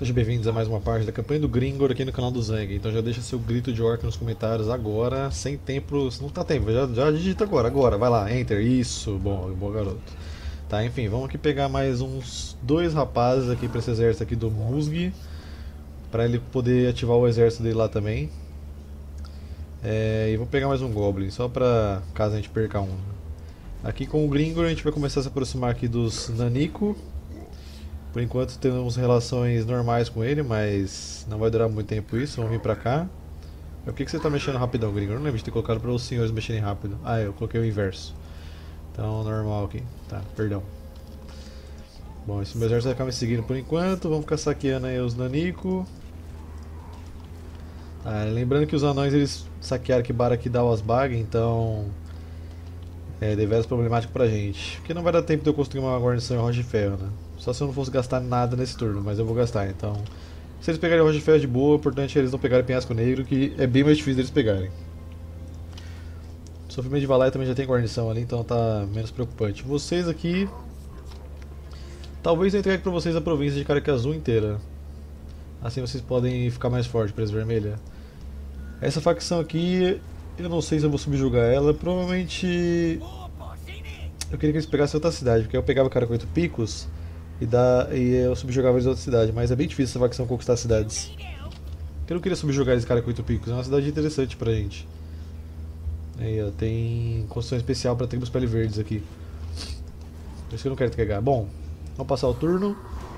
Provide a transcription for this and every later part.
Sejam bem-vindos a mais uma parte da campanha do Gringor aqui no canal do Zang. Então já deixa seu grito de orc nos comentários agora, sem tempo, não tá tempo, já digita agora, vai lá, enter, isso, bom garoto. Tá, enfim, vamos aqui pegar mais uns dois rapazes aqui pra esse exército aqui do Musgi, pra ele poder ativar o exército dele lá também. E vou pegar mais um Goblin, só pra caso a gente perca um. Aqui com o Gringor a gente vai começar a se aproximar aqui dos Nanico. Por enquanto temos relações normais com ele, mas não vai durar muito tempo isso, vamos vir pra cá. Por que você tá mexendo rapidão, Gringor? Eu não lembro de ter colocado para os senhores mexerem rápido. Ah, eu coloquei o inverso. Então, normal aqui. Tá, perdão. Bom, esse meu exército vai ficar me seguindo por enquanto, vamos ficar saqueando aí os Nanico. Lembrando que os anões eles saquearam Kibara aqui da Wasbag, então é deveras problemático pra gente. Porque não vai dar tempo de eu construir uma guarnição em Rocha de Ferro, né? Só se eu não fosse gastar nada nesse turno, mas eu vou gastar, então... Se eles pegarem Rocha de Ferro de boa, o importante é eles não pegarem Penhasco Negro, que é bem mais difícil deles pegarem. Sofrimento de Valai também já tem guarnição ali, então tá menos preocupante. Vocês aqui... Talvez eu entregue pra vocês a província de Caraca Azul inteira. Assim vocês podem ficar mais fortes, Presa Vermelha. Essa facção aqui, eu não sei se eu vou subjugar ela, provavelmente... Eu queria que eles pegassem outra cidade, porque eu pegava o cara com 8 picos e eu subjugava eles em outra cidade, mas é bem difícil essa facção conquistar cidades. Eu não queria subjugar esse cara com 8 picos, é uma cidade interessante pra gente. Aí ó, tem construção especial pra tribos pele verdes aqui. Por isso que eu não quero entregar. Bom, vamos passar o turno.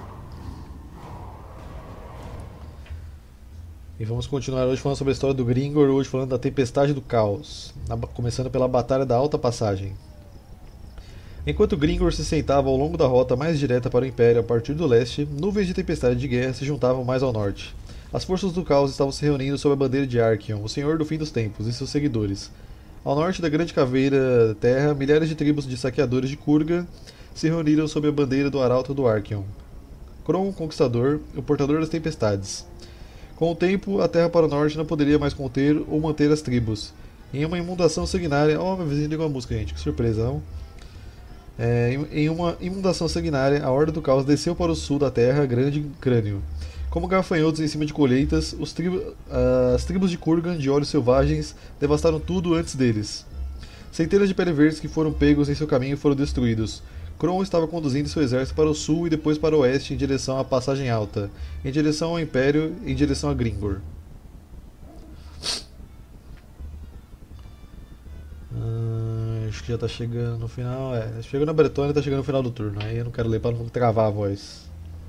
E vamos continuar hoje falando sobre a história do Gringor, hoje falando da Tempestade do Caos, começando pela Batalha da Alta Passagem. Enquanto Gringor se sentava ao longo da rota mais direta para o Império a partir do leste, nuvens de tempestade de guerra se juntavam mais ao norte. As forças do caos estavam se reunindo sob a bandeira de Archeon, o Senhor do Fim dos Tempos, e seus seguidores. Ao norte da Grande Caveira Terra, milhares de tribos de saqueadores de Kurgan se reuniram sob a bandeira do Arauto do Archeon. Kron, o Conquistador, o Portador das Tempestades. Com o tempo, a terra para o norte não poderia mais conter ou manter as tribos. Em uma inundação sanguinária... Oh, meu vizinho ligou a música, gente, que surpresa, não? Em uma inundação sanguinária, a Horda do Caos desceu para o sul da terra, Grande Crânio. Como gafanhotos em cima de colheitas, as tribos de Kurgan, de olhos selvagens, devastaram tudo antes deles. Centenas de pele verdes que foram pegos em seu caminho foram destruídos. Kron estava conduzindo seu exército para o sul e depois para o oeste em direção à Passagem Alta, em direção ao Império e em direção a Gringor. Acho que já está chegando no final. Chegou na Bretônia e está chegando no final do turno. Aí eu não quero ler para não travar a voz.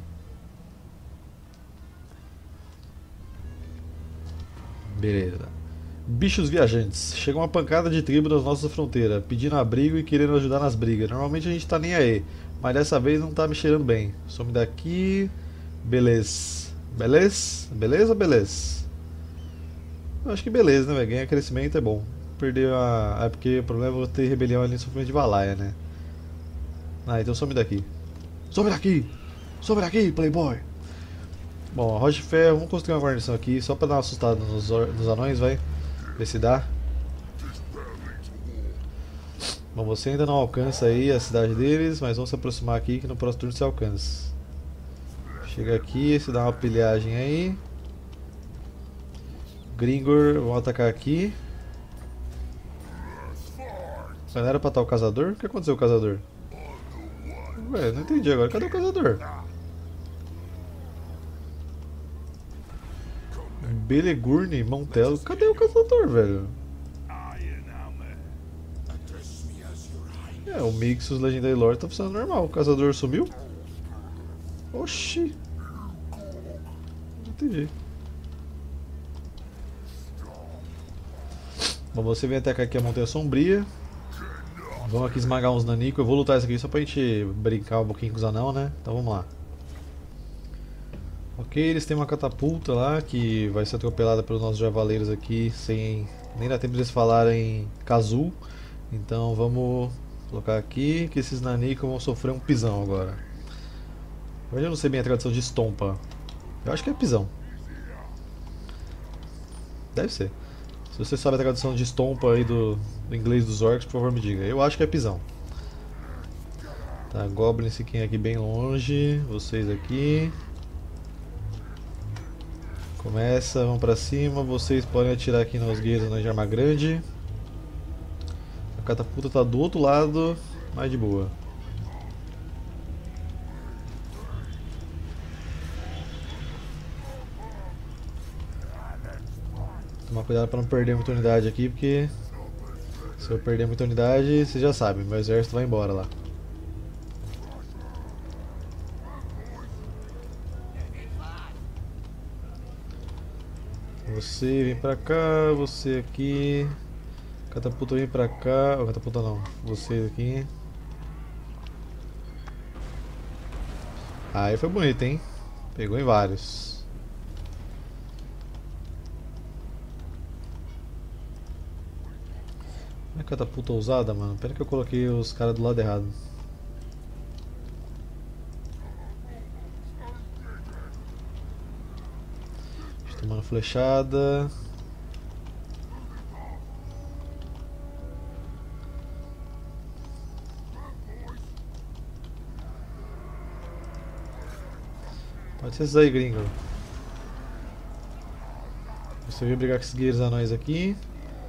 Beleza. Bichos viajantes. Chega uma pancada de tribo nas nossas fronteiras, pedindo abrigo e querendo ajudar nas brigas. Normalmente a gente tá nem aí, mas dessa vez não tá me cheirando bem. Some daqui. Beleza. Beleza? Eu acho que beleza, né, velho? Ganhar crescimento é bom. Perder a... É porque o problema é ter rebelião ali em sofrimento de Valaia, né? Então some daqui. Some daqui, playboy! Bom, a Rocha de Ferro, vamos construir uma guarnição aqui, só pra dar uma assustada nos anões, vai. Ver se dá. Bom, você ainda não alcança aí a cidade deles, mas vamos se aproximar aqui que no próximo turno você alcança. Chega aqui, se dá uma pilhagem aí. Gringor, vamos atacar aqui. Não era pra estar o caçador? O que aconteceu com o caçador? Ué, não entendi agora. Cadê o caçador? Belegurne, Montelo. Cadê o caçador, velho? O Mixus Legendary Lord tá funcionando normal. O caçador sumiu? Oxi. Não entendi. Bom, você vem atacar aqui a Montanha Sombria. Vamos aqui esmagar uns Nanico. Eu vou lutar isso aqui só pra gente brincar um pouquinho com os anão, né? Então vamos lá. Ok, eles têm uma catapulta lá que vai ser atropelada pelos nossos javaleiros aqui sem nem dar tempo de eles falarem Kazoo. Então vamos colocar aqui que esses Nanico vão sofrer um pisão agora. Eu não sei bem a tradução de estompa. Eu acho que é pisão. Deve ser. Se você sabe a tradução de estompa aí do inglês dos orcs, por favor me diga. Eu acho que é pisão. Tá, Goblins fiquem aqui bem longe. Vocês aqui. Começa, vão pra cima. Vocês podem atirar aqui nos guerreiros de arma grande. A catapulta tá do outro lado, mas de boa. Tomar cuidado pra não perder muita unidade aqui, porque se eu perder muita unidade, você já sabe, meu exército vai embora lá. Você vem pra cá, você aqui. Catapulta vem pra cá. Oh, catapulta não, você aqui. Aí foi bonito, hein? Pegou em vários. Não é catapulta ousada, mano? Pena que eu coloquei os caras do lado errado. Tomando flechada. Pode ser esses aí, gringo. Você veio brigar com esses guerreiros anões aqui.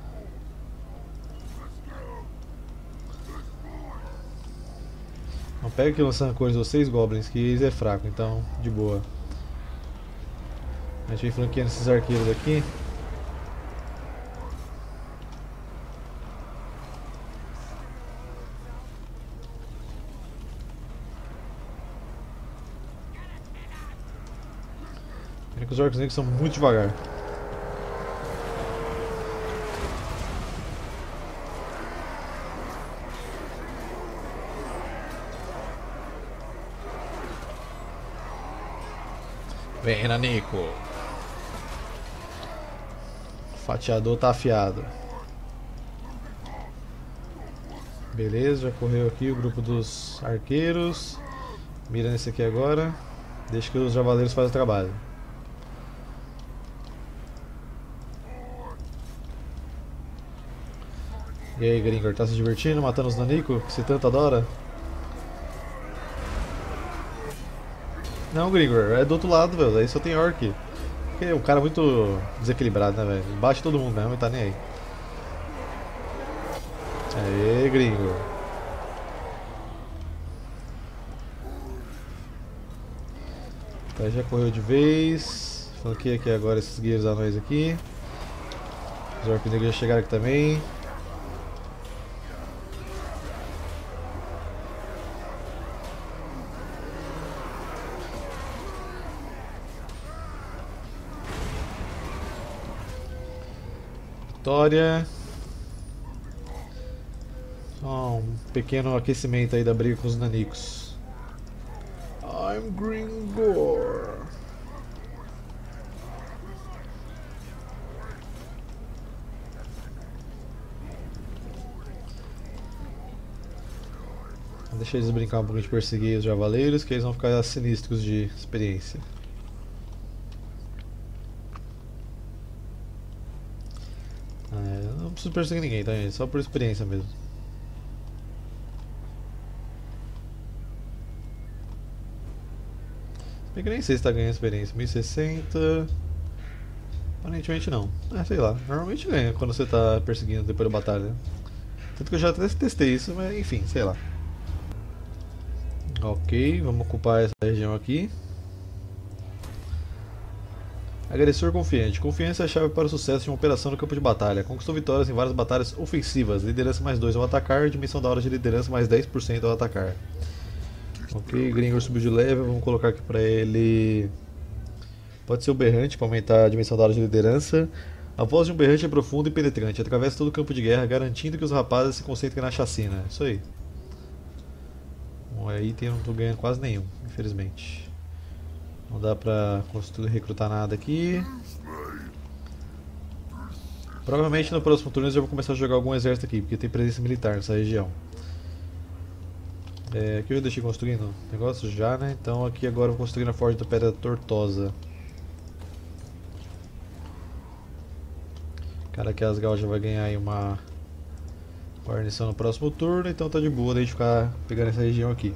Não pega aqui lançando cores de vocês, goblins, que eles é fraco, então de boa. A gente vem flanqueando esses arqueiros aqui. Pena que os orcs negros são muito devagar. Vem, Nanico. O fatiador tá afiado. Beleza, já correu aqui o grupo dos arqueiros. Mira nesse aqui agora. Deixa que os javaleiros façam o trabalho. E aí, Gringor, tá se divertindo matando os Nanico que você tanto adora? Não, Gringor, é do outro lado, velho. Aí só tem orc. Porque o cara é muito desequilibrado, né, velho? Bate todo mundo mesmo e tá nem aí. Aê, Gringor. Tá, já correu de vez. Flanquei aqui agora esses guerreiros anões aqui. Os orc negros já chegaram aqui também. Vitória. Só um pequeno aquecimento aí da briga com os nanicos. I'm Gringor. Deixa eles brincar um pouco de perseguir os javaleiros, que eles vão ficar sinistros de experiência. Não preciso perseguir ninguém, tá, gente? Só por experiência mesmo. Bem que nem sei se tá ganhando experiência. 1060. Aparentemente não. Sei lá. Normalmente ganha quando você tá perseguindo depois da batalha. Tanto que eu já até testei isso, mas enfim, sei lá. Ok, vamos ocupar essa região aqui. Agressor confiante. Confiança é a chave para o sucesso de uma operação no campo de batalha. Conquistou vitórias em várias batalhas ofensivas. Liderança mais 2 ao atacar. Dimensão da hora de liderança mais 10% ao atacar. Ok, Gringor subiu de level. Vamos colocar aqui pra ele... Pode ser o berrante para aumentar a dimensão da hora de liderança. A voz de um berrante é profunda e penetrante. Atravessa todo o campo de guerra, garantindo que os rapazes se concentrem na chacina. Isso aí. Bom, aí não tô ganhando quase nenhum, infelizmente. Não dá pra recrutar nada aqui. Provavelmente no próximo turno eu já vou começar a jogar algum exército aqui, porque tem presença militar nessa região. Aqui eu deixei construindo negócio já, né? Então aqui agora eu vou construir na Forja da Pedra Tortosa. Cara, que Asgal já vai ganhar aí uma guarnição no próximo turno, então tá de boa de ficar pegando essa região aqui.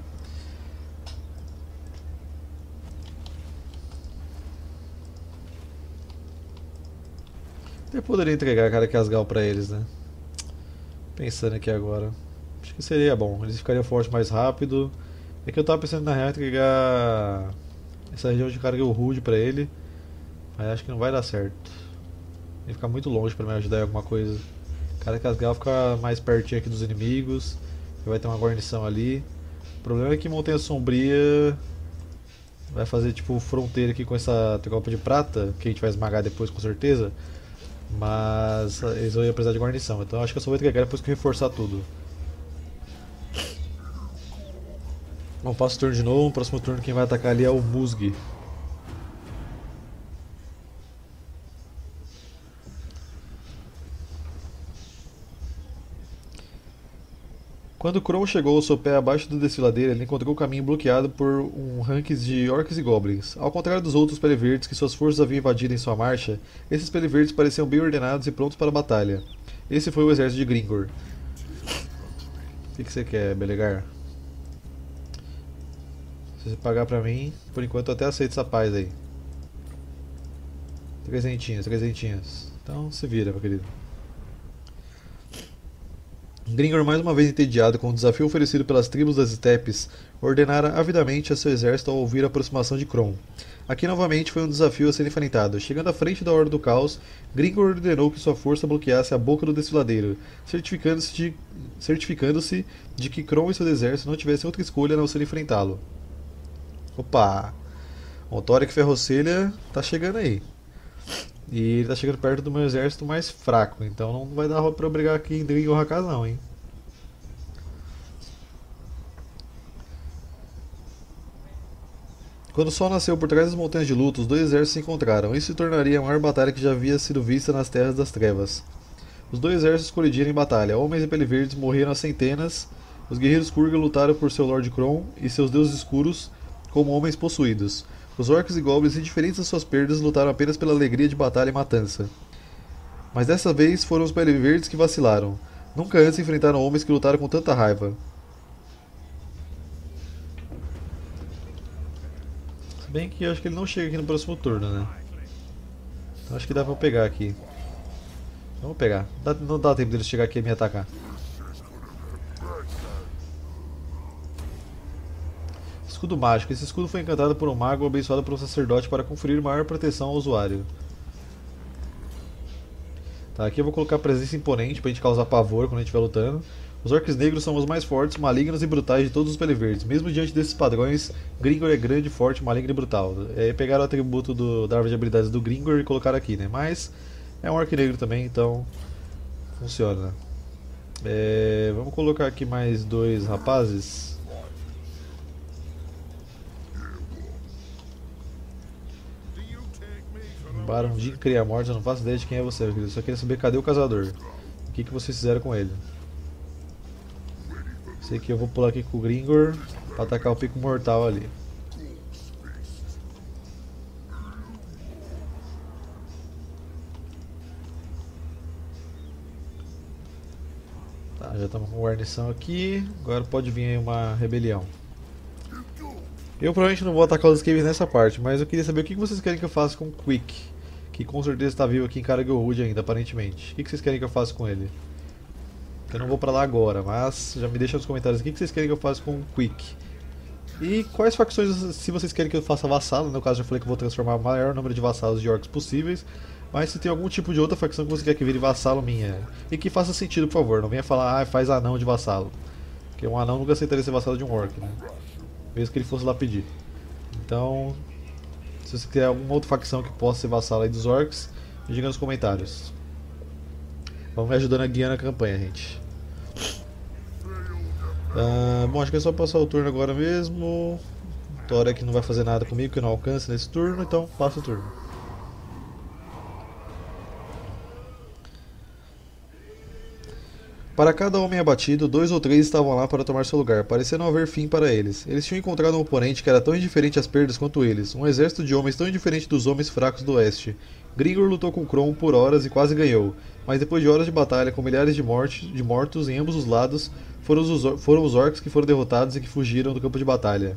Eu poderia entregar a cara Casgal pra eles, né? Pensando aqui agora. Acho que seria bom. Eles ficariam fortes mais rápido. É que eu tava pensando na real em entregar essa região de carga rude pra ele. Mas acho que não vai dar certo. Ele fica muito longe pra me ajudar em alguma coisa. Cara Casgal fica mais pertinho aqui dos inimigos. Vai ter uma guarnição ali. O problema é que Montanha Sombria vai fazer tipo fronteira aqui com essa tropa de prata, que a gente vai esmagar depois com certeza. Mas eles vão precisar de guarnição, então acho que eu só vou entregar depois que eu reforçar tudo. Bom, passo o turno de novo, no próximo turno quem vai atacar ali é o Musgi. Quando Kron chegou ao seu pé abaixo do desfiladeiro, ele encontrou o caminho bloqueado por um ranks de orcs e goblins. Ao contrário dos outros peleverdes que suas forças haviam invadido em sua marcha, esses peleverdes pareciam bem ordenados e prontos para a batalha. Esse foi o exército de Gringor. O que você quer, Belegar? Se você pagar pra mim, por enquanto eu até aceito essa paz aí. Trezentinhos, trezentinhos. Então se vira, meu querido. Gringor, mais uma vez entediado com o desafio oferecido pelas tribos das estepes, ordenara avidamente a seu exército ao ouvir a aproximação de Kron. Aqui novamente foi um desafio a ser enfrentado. Chegando à frente da Horda do Caos, Gringor ordenou que sua força bloqueasse a boca do desfiladeiro, certificando-se de que Kron e seu exército não tivessem outra escolha a não ser enfrentá-lo. Opa! O Thoric Ferrocelha tá chegando aí. E ele tá chegando perto do meu exército mais fraco, então não vai dar pra eu brigar aqui em Dringor Hakaz não, hein. Quando o sol nasceu por trás das montanhas de luto, os dois exércitos se encontraram. Isso se tornaria a maior batalha que já havia sido vista nas Terras das Trevas. Os dois exércitos colidiram em batalha. Homens e peleverdes morreram a centenas. Os guerreiros Kurgan lutaram por seu Lord Kron e seus deuses escuros como homens possuídos. Os orcs e goblins, indiferentes às suas perdas, lutaram apenas pela alegria de batalha e matança. Mas dessa vez foram os peleverdes que vacilaram. Nunca antes enfrentaram homens que lutaram com tanta raiva. Se bem que eu acho que ele não chega aqui no próximo turno, né? Então acho que dá pra eu pegar aqui. Vamos pegar. Não dá tempo dele chegar aqui e me atacar. Escudo mágico. Esse escudo foi encantado por um mago abençoado por um sacerdote para conferir maior proteção ao usuário. Tá, aqui eu vou colocar presença imponente pra gente causar pavor quando a gente estiver lutando. Os orcs negros são os mais fortes, malignos e brutais de todos os peleverdes. Mesmo diante desses padrões, Gringor é grande, forte, maligno e brutal. Pegaram o atributo da árvore de habilidades do Gringor e colocaram aqui, né? Mas é um orc negro também, então funciona. Vamos colocar aqui mais dois rapazes. Barão de Cria Morte, eu não faço ideia de quem é você, eu só queria saber cadê o caçador. O que vocês fizeram com ele. Sei que eu vou pular aqui com o Gringor pra atacar o pico mortal ali. Tá, já estamos com guarnição aqui. Agora pode vir aí uma rebelião. Eu provavelmente não vou atacar os caves nessa parte, mas eu queria saber o que vocês querem que eu faça com o Quick. Que com certeza está vivo aqui em Karagorhud ainda, aparentemente. O que vocês querem que eu faça com ele? Eu não vou pra lá agora, mas já me deixa nos comentários o que vocês querem que eu faça com o Quick. E quais facções, se vocês querem que eu faça vassalo, no caso eu falei que eu vou transformar o maior número de vassalos de orcs possíveis, mas se tem algum tipo de outra facção que você quer que vire vassalo minha, e que faça sentido, por favor, não venha falar, faz anão de vassalo. Porque um anão nunca aceitaria ser vassalo de um orc, né? Mesmo que ele fosse lá pedir. Então, se você quiser alguma outra facção que possa ser vassalo aí dos orcs, me diga nos comentários. Vamos me ajudando a guiar na campanha, gente. Bom, acho que é só passar o turno agora mesmo. Thoric não vai fazer nada comigo, que eu não alcance nesse turno, então passa o turno. Para cada homem abatido, 2 ou 3 estavam lá para tomar seu lugar, parecendo não haver fim para eles. Eles tinham encontrado um oponente que era tão indiferente às perdas quanto eles, um exército de homens tão indiferente dos homens fracos do oeste. Gringor lutou com Kron por horas e quase ganhou, mas depois de horas de batalha com milhares de mortos em ambos os lados, foram os orcs que foram derrotados e que fugiram do campo de batalha.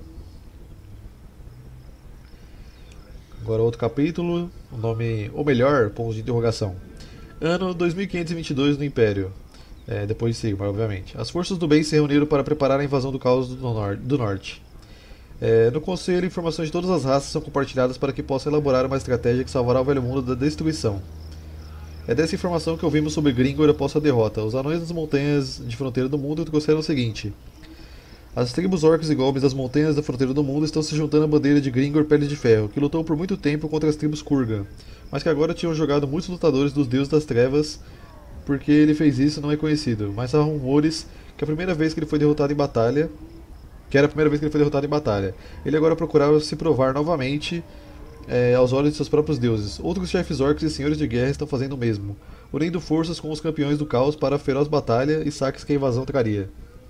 Agora outro capítulo, o nome, ou melhor, ponto de interrogação. Ano 2522 no Império. Depois de Sigmar, obviamente. As forças do bem se reuniram para preparar a invasão do caos do norte. No Conselho, informações de todas as raças são compartilhadas para que possa elaborar uma estratégia que salvará o velho mundo da destruição. É dessa informação que ouvimos sobre Gringor após a derrota. Os anões das montanhas de fronteira do mundo trouxeram o seguinte: as tribos orcs e goblins das montanhas da fronteira do mundo estão se juntando à bandeira de Gringor Pele de Ferro, que lutou por muito tempo contra as tribos Kurgan, mas que agora tinham jogado muitos lutadores dos deuses das trevas. Porque ele fez isso não é conhecido, mas há rumores que a primeira vez que ele foi derrotado em batalha, que era a primeira vez que ele foi derrotado em batalha, ele agora procurava se provar novamente aos olhos de seus próprios deuses. Outros chefes orcs e senhores de guerra estão fazendo o mesmo, unindo forças com os campeões do caos para a feroz batalha e saques que a invasão traria.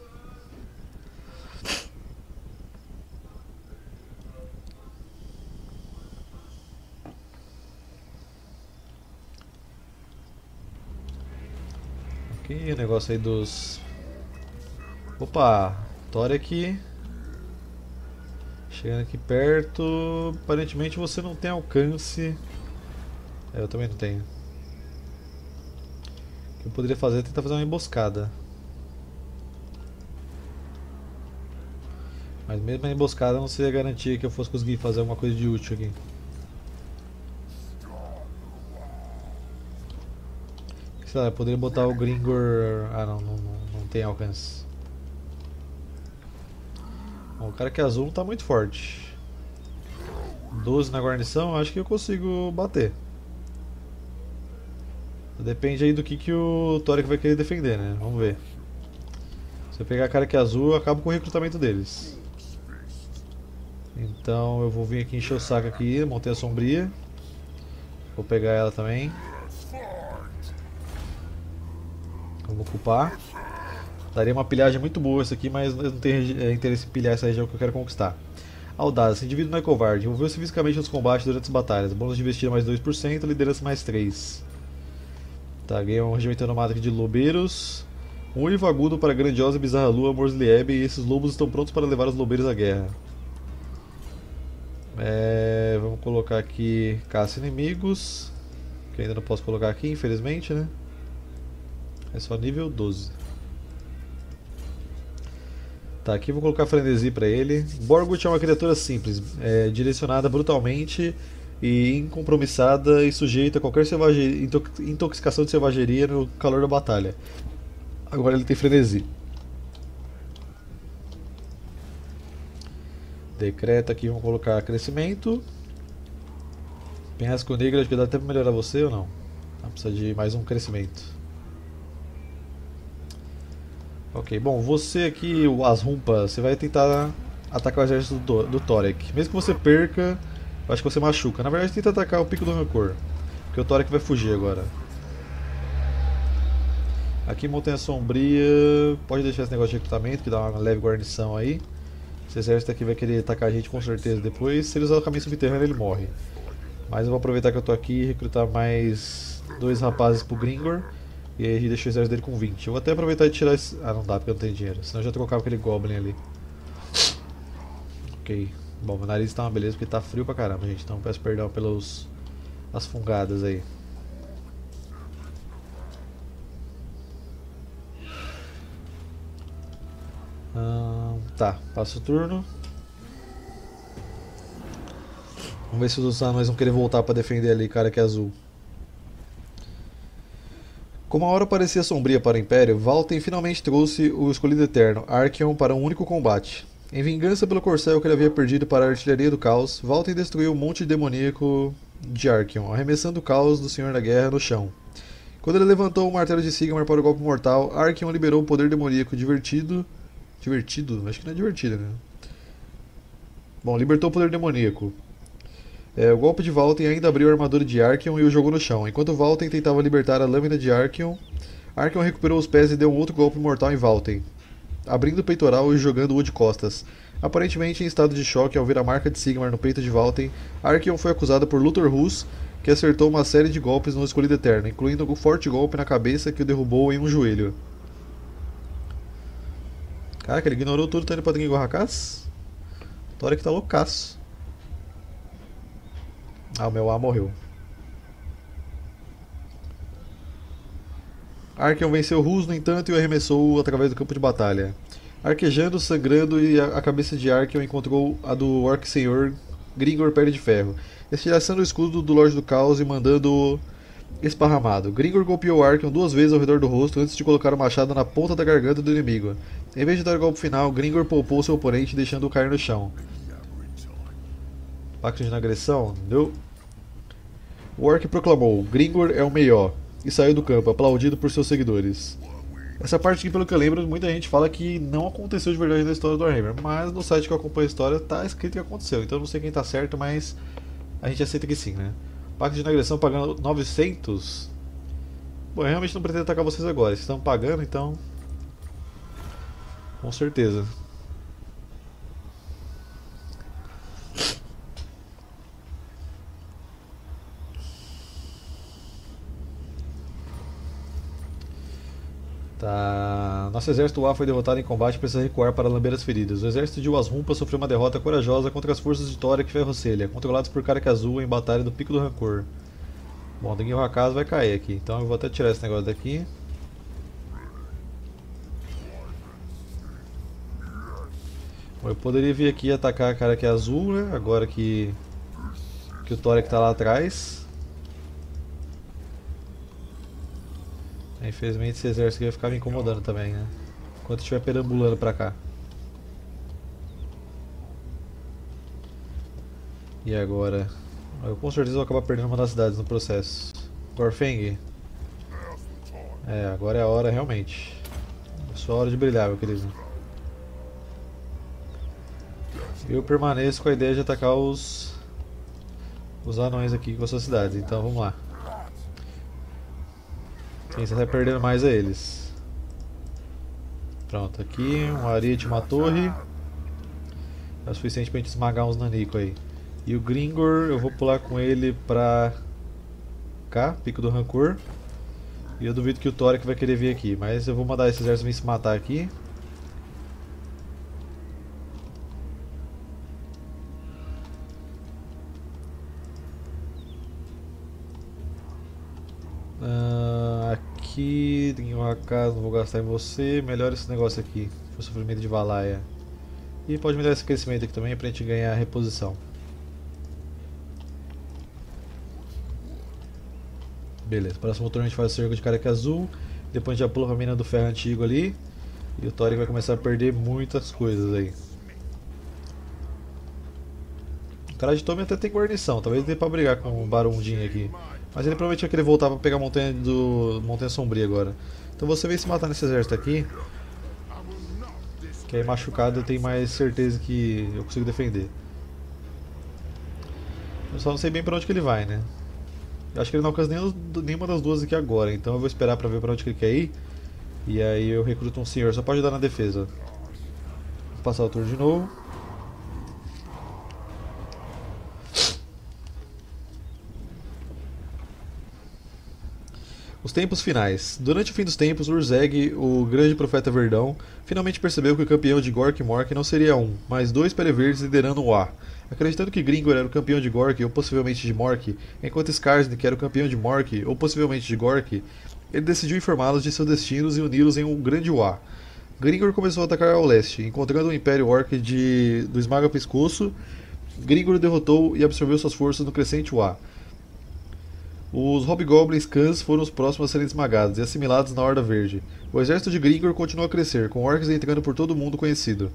Ok, o negócio aí dos... Opa! Torek chegando aqui perto. Aparentemente você não tem alcance. Eu também não tenho. O que eu poderia fazer é tentar fazer uma emboscada. Mas mesmo a emboscada não seria garantia que eu fosse conseguir fazer alguma coisa de útil aqui. Sei lá, eu poderia botar o Gringor... Ah, não tem alcance. Bom, o cara que é azul não está muito forte. 12 na guarnição, acho que eu consigo bater. Depende aí do que o Torek vai querer defender, né? Vamos ver. Se eu pegar a cara que é azul, eu acabo com o recrutamento deles. Então eu vou vir aqui encher o saco aqui, montei a sombria. Vou pegar ela também. Vamos ocupar. Daria uma pilhagem muito boa isso aqui, mas eu não tenho interesse em pilhar essa região que eu quero conquistar. Audaz, esse indivíduo não é covarde. Envolveu-se fisicamente nos combates durante as batalhas. Bônus de investida mais 2%, liderança mais 3%. Tá, ganhei um regimento nomado de lobeiros. Um uivo agudo para a grandiosa e bizarra lua Morslieb, e esses lobos estão prontos para levar os lobeiros à guerra. Vamos colocar aqui caça inimigos, que ainda não posso colocar aqui, infelizmente, né? É só nível 12. Tá, aqui vou colocar frenesi pra ele. Borgut é uma criatura simples, direcionada brutalmente e incompromissada e sujeita a qualquer intoxicação de selvageria no calor da batalha. Agora ele tem frenesi. Decreta aqui, vamos colocar crescimento. Penhasco negro, acho que dá até pra melhorar você ou não? Precisa de mais um crescimento. Ok, bom, você aqui, o Asrumpa, você vai tentar atacar o exército do Torek. Mesmo que você perca, eu acho que você machuca. Na verdade, tenta atacar o Pico do Rancor, porque o Torek vai fugir agora. Aqui, Montanha Sombria, pode deixar esse negócio de recrutamento, que dá uma leve guarnição aí. Esse exército aqui vai querer atacar a gente com certeza depois. Se ele usar o caminho subterrâneo, ele morre. Mas eu vou aproveitar que eu tô aqui e recrutar mais 2 rapazes pro Gringor. E aí deixa o exército dele com 20. Eu vou até aproveitar e tirar esse... Ah, não dá porque eu não tenho dinheiro. Senão eu já trocava aquele Goblin ali. Ok. Bom, meu nariz tá uma beleza porque tá frio pra caramba, gente. Então peço perdão pelas fungadas aí. Tá, passa o turno. Vamos ver se os anões vão querer voltar pra defender ali, cara que é azul. Como a hora parecia sombria para o Império, Valten finalmente trouxe o Escolhido Eterno, Archeon, para um único combate. Em vingança pelo corcel que ele havia perdido para a Artilharia do Caos, Valten destruiu o monte demoníaco de Archeon, arremessando o caos do Senhor da Guerra no chão. Quando ele levantou o martelo de Sigmar para o golpe mortal, Archeon liberou o poder demoníaco divertido? Acho que não é divertido, né? Bom, libertou o poder demoníaco. O golpe de Valten ainda abriu a armadura de Archeon e o jogou no chão. Enquanto Valten tentava libertar a lâmina de Archeon, Archeon recuperou os pés e deu um outro golpe mortal em Valten, abrindo o peitoral e jogando-o de costas. Aparentemente em estado de choque ao ver a marca de Sigmar no peito de Valten, Archeon foi acusado por Luthor Hus, que acertou uma série de golpes no Escolhido Eterno, incluindo um forte golpe na cabeça que o derrubou em um joelho. Caraca, ele ignorou tudo, tá indo pra Dringor Hakaz? Torek tá loucaço. Ah, o meu A morreu. Archeon venceu Rus, no entanto, e o arremessou através do campo de batalha. Arquejando, sangrando, e a cabeça de Archeon encontrou a do Orc Senhor Gringor Pele de Ferro, estilhaçando o escudo do Lorde do Caos e mandando-o esparramado. Gringor golpeou Archeon 2 vezes ao redor do rosto antes de colocar o machado na ponta da garganta do inimigo. Em vez de dar o golpe final, Gringor poupou seu oponente, deixando-o cair no chão. Pacto de agressão? Não. O Orc proclamou: Gringor é o melhor, e saiu do campo, aplaudido por seus seguidores. Essa parte aqui, pelo que eu lembro, muita gente fala que não aconteceu de verdade na história do Warhammer, mas no site que eu acompanho a história tá escrito que aconteceu, então eu não sei quem tá certo, mas a gente aceita que sim, né? Pacto de agressão pagando 900. Bom, eu realmente não pretendo atacar vocês agora, vocês estão pagando, então com certeza. Tá. Nosso exército A foi derrotado em combate e precisa recuar para lamber as feridas. O exército de Wasrumpa sofreu uma derrota corajosa contra as forças de Toric e Ferrocelha, controlados por Caraque Azul em batalha do Pico do Rancor. Bom, Dengue Rakaz vai cair aqui, então eu vou até tirar esse negócio daqui. Bom, eu poderia vir aqui e atacar a Caraque Azul, né? Agora que o Toric está lá atrás. Infelizmente esse exército aqui vai ficar me incomodando também, né? Enquanto estiver perambulando pra cá. E agora? Eu com certeza vou acabar perdendo uma das cidades no processo. Gorfeng? É, agora é a hora realmente. É só a hora de brilhar, meu querido. Eu permaneço com a ideia de atacar os anões aqui com as suas cidades, então vamos lá. Quem está perdendo mais é eles. Pronto, aqui um ariete, uma torre. É o suficiente pra gente esmagar uns nanicos aí. E o Gringor, eu vou pular com ele pra cá, Pico do Rancor. E eu duvido que o Toric vai querer vir aqui, mas eu vou mandar esse exército vir se matar aqui. Aqui, tem uma casa, não vou gastar em você. Melhor esse negócio aqui, o sofrimento de Valaya. E pode me dar esse crescimento aqui também pra gente ganhar reposição. Beleza, próximo turno a gente faz o cerco de Caraque Azul. Depois a gente já pula pra mina do ferro antigo ali. E o Toric vai começar a perder muitas coisas aí. O cara de Tome até tem guarnição, talvez dê pra brigar com o Barundinho aqui. Mas ele provavelmente vai querer voltar pra pegar a Montanha Sombria agora. Então você vem se matar nesse exército aqui. Que aí machucado eu tenho mais certeza que eu consigo defender. Eu só não sei bem pra onde que ele vai, né? Eu acho que ele não alcança nenhuma das duas aqui agora, então eu vou esperar pra ver pra onde que ele quer ir. E aí eu recruto um senhor só pra ajudar na defesa. Vou passar o turno de novo. Os tempos finais. Durante o fim dos tempos, Urzeg, o grande profeta Verdão, finalmente percebeu que o campeão de Gork e Mork não seria um, mas dois Peleverdes liderando o A. Acreditando que Gringor era o campeão de Gork ou possivelmente de Mork, enquanto Skarsnik era o campeão de Mork ou possivelmente de Gork, ele decidiu informá-los de seus destinos e uni-los em um grande A. Gringor começou a atacar ao leste, encontrando o Império Orc do Esmaga Pescoço. Gringor derrotou e absorveu suas forças no crescente A. Os Hobgoblins Khans foram os próximos a serem esmagados e assimilados na Horda Verde. O exército de Gringor continuou a crescer, com orcs entrando por todo o mundo conhecido.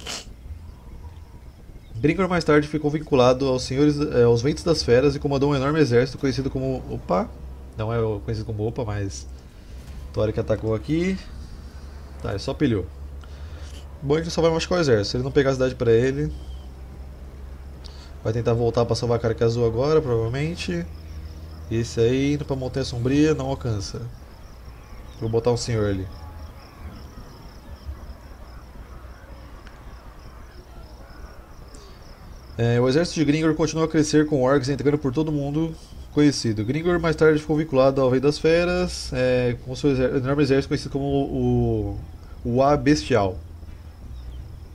Gringor mais tarde ficou vinculado aos Ventos das Feras e comandou um enorme exército conhecido como... Opa! Não é conhecido como Opa, mas... Toric atacou aqui. Tá, ele só pilhou. Bom, ele só vai machucar o exército. Se ele não pegar a cidade pra ele... Vai tentar voltar pra salvar a Caraque Azul agora, provavelmente. Esse aí, indo pra Montanha Sombria, não alcança. Vou botar um senhor ali. O exército de Gringor continuou a crescer com orcs entrando por todo mundo conhecido. Gringor mais tarde ficou vinculado ao Rei das Feras, com seu enorme exército conhecido como o A Bestial.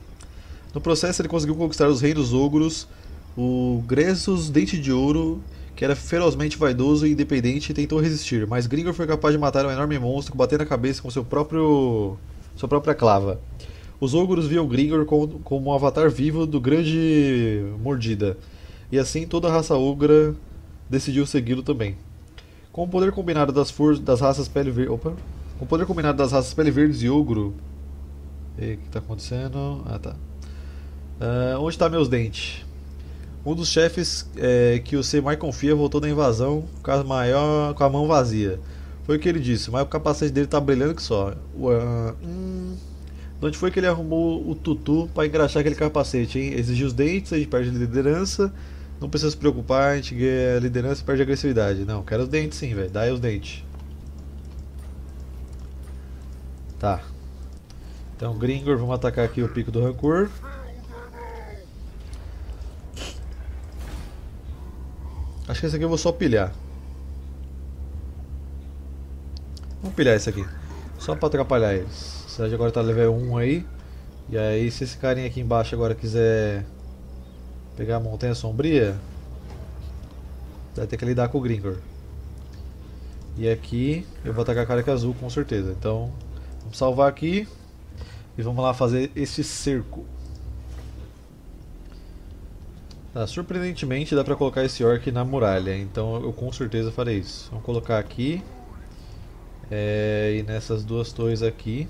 No processo ele conseguiu conquistar os reinos ogros, o Gressos Dente de Ouro, que era ferozmente vaidoso e independente e tentou resistir, mas Gringor foi capaz de matar um enorme monstro, batendo a cabeça com sua própria clava. Os ogros viam Gringor como um avatar vivo do grande Mordida, e assim toda a raça ogra decidiu segui-lo também. Com o poder combinado das raças pele verde. Opa! Com o poder combinado das raças pele verdes e ogro. E o que está acontecendo? Ah, tá. Onde está meus dentes? Um dos chefes que o C mais confia voltou da invasão com a mão vazia. Foi o que ele disse, mas o capacete dele tá brilhando que só. De onde foi que ele arrumou o tutu para engraxar aquele capacete, hein? Exigiu os dentes, a gente perde a liderança. Não precisa se preocupar, a gente ganha a liderança e perde a agressividade. Não, quero os dentes sim, velho. Dá aí os dentes. Tá. Então, Gringor, vamos atacar aqui o pico do rancor. Acho que esse aqui eu vou só pilhar. Vamos pilhar esse aqui. Só pra atrapalhar eles. A cidade agora tá level 1 aí. E aí, se esse carinha aqui embaixo agora quiser pegar a Montanha Sombria, vai ter que lidar com o Gringor. E aqui eu vou atacar a Careca Azul com certeza. Então, vamos salvar aqui. E vamos lá fazer este cerco. Tá, surpreendentemente dá pra colocar esse orc na muralha. Então eu com certeza farei isso. Vamos colocar aqui. E nessas duas torres aqui.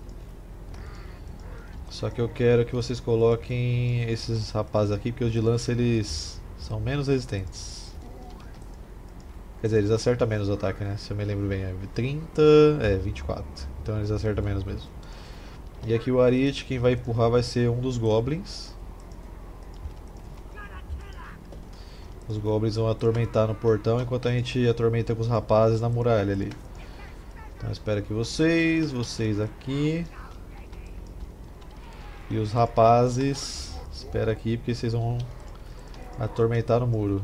Só que eu quero que vocês coloquem esses rapazes aqui, porque os de lança eles são menos resistentes. Quer dizer, eles acertam menos o ataque, né? Se eu me lembro bem, 30, 24. Então eles acertam menos mesmo. E aqui o Ariete, quem vai empurrar vai ser um dos goblins. Os goblins vão atormentar no portão enquanto a gente atormenta com os rapazes na muralha ali. Então espero que vocês aqui. E os rapazes, espera aqui porque vocês vão atormentar no muro.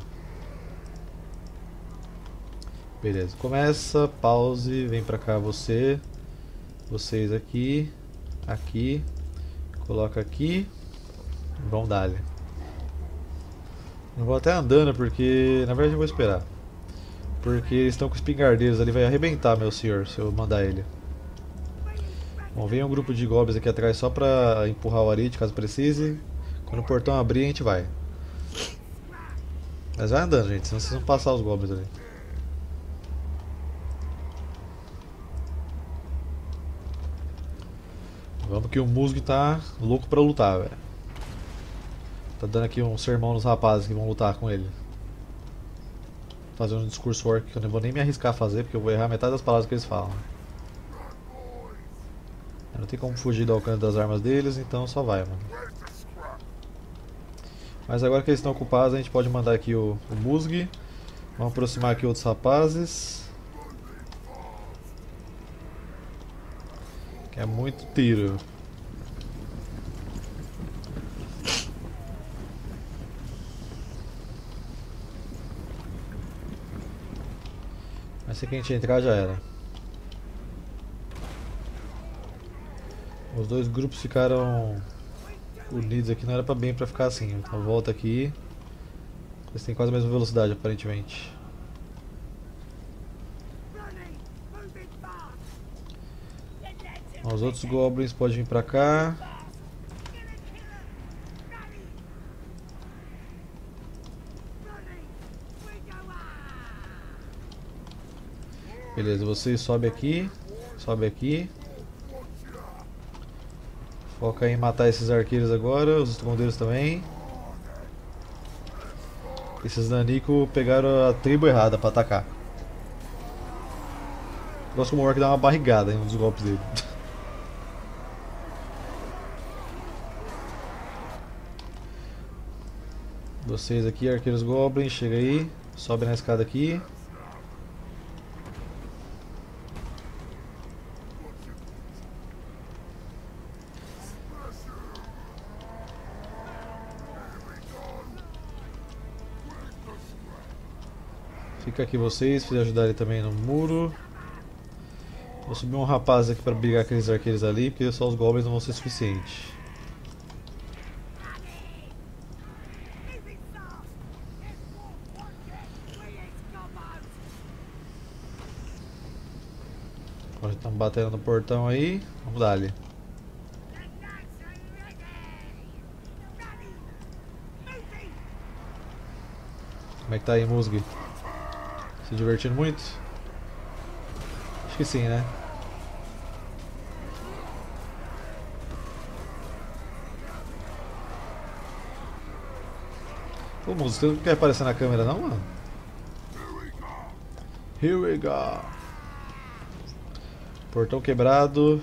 Beleza, começa, pause, vem pra cá você. Vocês aqui, aqui, coloca aqui. Vamos dar-lhe. Eu vou até andando porque, na verdade eu vou esperar. Porque eles estão com espingardeiros ali, vai arrebentar meu senhor se eu mandar ele. Bom, vem um grupo de goblins aqui atrás só pra empurrar o Arite caso precise. Quando o portão abrir a gente vai. Mas vai andando, gente, senão vocês vão passar os goblins ali. Vamos que o Musgo tá louco pra lutar, velho. Tá dando aqui um sermão nos rapazes que vão lutar com ele. Fazendo um discurso orc que eu não vou nem me arriscar a fazer porque eu vou errar metade das palavras que eles falam. Não tem como fugir do alcance das armas deles, então só vai, mano. Mas agora que eles estão ocupados, a gente pode mandar aqui o Musg. Vamos aproximar aqui outros rapazes. Que é muito tiro. Mas se a gente entrar já era. Os dois grupos ficaram unidos aqui, não era bem pra ficar assim. Então volta aqui. Eles têm quase a mesma velocidade aparentemente. Os outros goblins podem vir pra cá. Beleza, vocês sobem aqui. Sobe aqui. Foca em matar esses arqueiros agora, os escondeiros também. Esses Nanico pegaram a tribo errada pra atacar. Gosto como o orc dá uma barrigada em um dos golpes dele. Vocês aqui, arqueiros goblins, chega aí. Sobe na escada aqui. Fica aqui vocês, se ajudarem também no muro. Vou subir um rapaz aqui para brigar com aqueles arqueiros ali, porque só os goblins não vão ser suficientes. Agora estamos batendo no portão aí. Vamos dar ali. Como é que tá aí, Musg? Se divertindo muito? Acho que sim, né? Ô, Musg, você não quer aparecer na câmera não, mano? Here we go! Portão quebrado.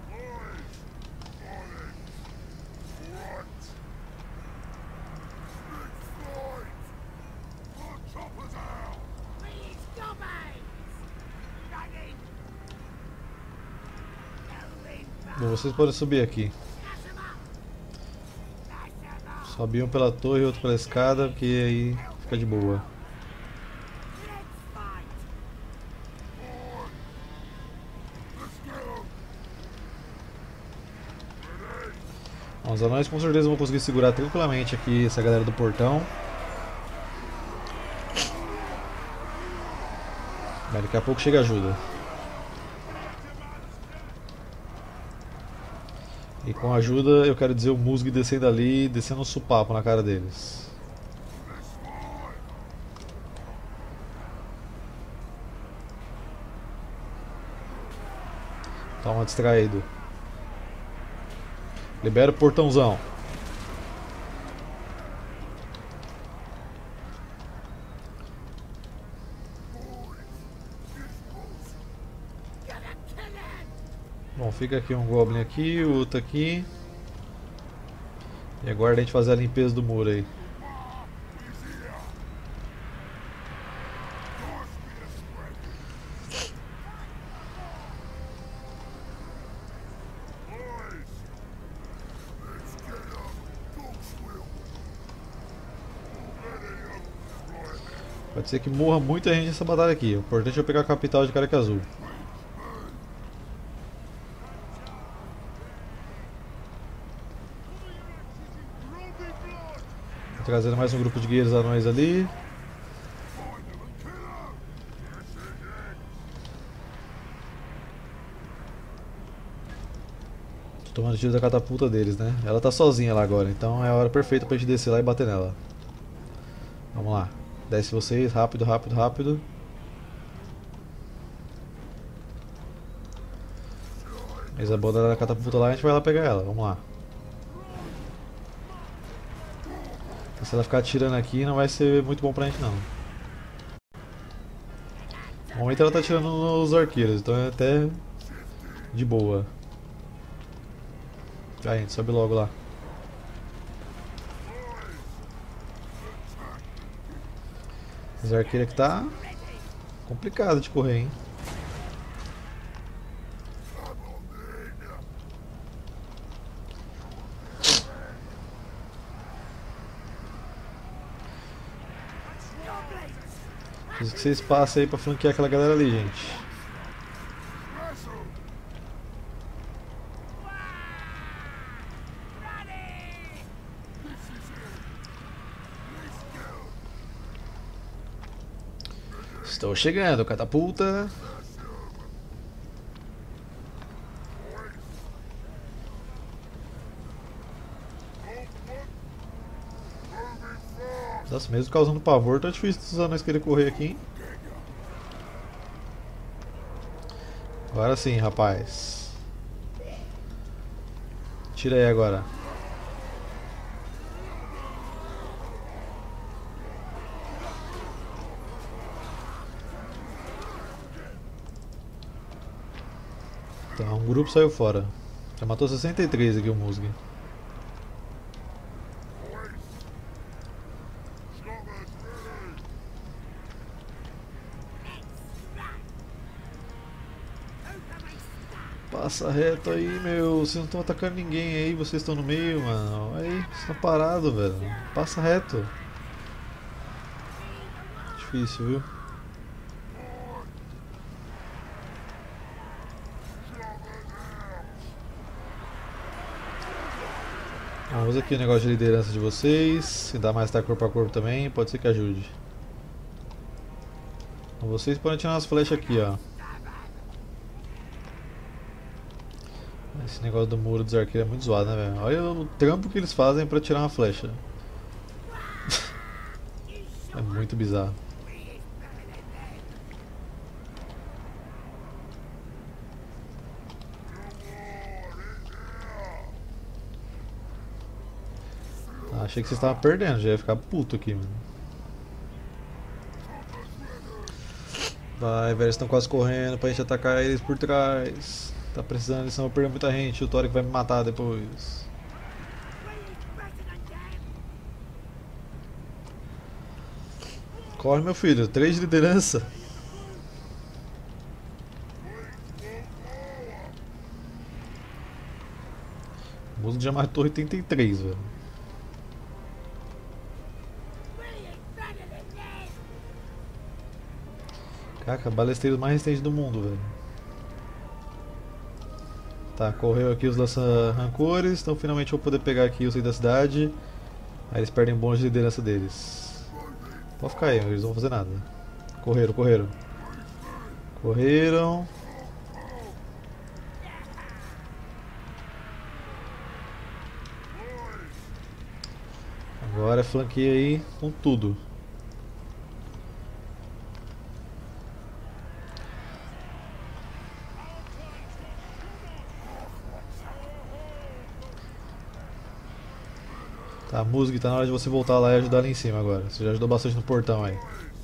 Bom, vocês podem subir aqui. Sobe um pela torre e outro pela escada, porque aí fica de boa. Bom, os anões com certeza vão conseguir segurar tranquilamente aqui essa galera do portão. Mas daqui a pouco chega ajuda. E com ajuda eu quero dizer o Musg descendo ali e descendo um supapo na cara deles. Toma distraído. Libera o portãozão. Bom, fica aqui um Goblin aqui, o outro aqui. E agora a gente fazer a limpeza do muro aí. Pode ser que morra muita gente nessa batalha aqui. O importante é eu pegar a capital de Careca Azul. Trazendo mais um grupo de guerreiros anões ali. Tô tomando tiro da catapulta deles, né? Ela tá sozinha lá agora, então é a hora perfeita pra gente descer lá e bater nela. Vamos lá. Desce vocês, rápido, rápido, rápido. Eles abandonaram a catapulta lá e a gente vai lá pegar ela. Vamos lá. Se ela ficar atirando aqui não vai ser muito bom pra gente não. No momento ela tá atirando nos arqueiros, então é até de boa. Vai, gente, sobe logo lá. Os arqueiros aqui tá complicado de correr, hein. Preciso que vocês passem aí pra flanquear aquela galera ali, gente. Estou chegando, catapulta. Nossa, mesmo causando pavor, tá difícil dos anões querer correr aqui, hein? Agora sim, rapaz. Tira aí agora. Tá, um grupo saiu fora. Já matou 63 aqui o Musg. Passa reto aí, meu. Vocês não estão atacando ninguém aí, vocês estão no meio, mano. Aí, vocês estão parados, velho. Passa reto. Difícil, viu? Vamos aqui o negócio de liderança de vocês. Se dá mais estar corpo a corpo também, pode ser que ajude. Então vocês podem tirar umas flechas aqui, ó. Esse negócio do muro dos arqueiros é muito zoado, né, velho? Olha o trampo que eles fazem pra tirar uma flecha. É muito bizarro. Ah, achei que vocês estavam perdendo, já ia ficar puto aqui, mano. Vai, velho, eles estão quase correndo pra gente atacar eles por trás. Tá precisando, eles vão perder muita gente. O Toric vai me matar depois. Corre, meu filho, 3 de liderança. O Musgo já matou 83, velho. Caraca, balesteiros mais resistentes do mundo, velho. Tá, correu aqui os lança-rancores, então finalmente eu vou poder pegar aqui o centro da cidade. Aí eles perdem bônus de liderança deles. Pode ficar aí, eles não vão fazer nada. Correram, correram. Correram. Agora flanqueia aí com tudo. Tá, a música tá na hora de você voltar lá e ajudar ali em cima agora. Você já ajudou bastante no portão aí.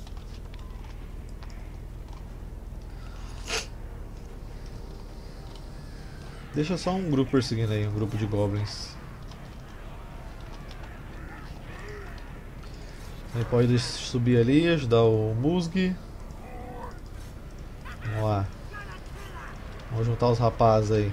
Deixa só um grupo perseguindo aí, um grupo de goblins. Ele pode subir ali, ajudar o Musg. Vamos lá. Vamos juntar os rapazes aí.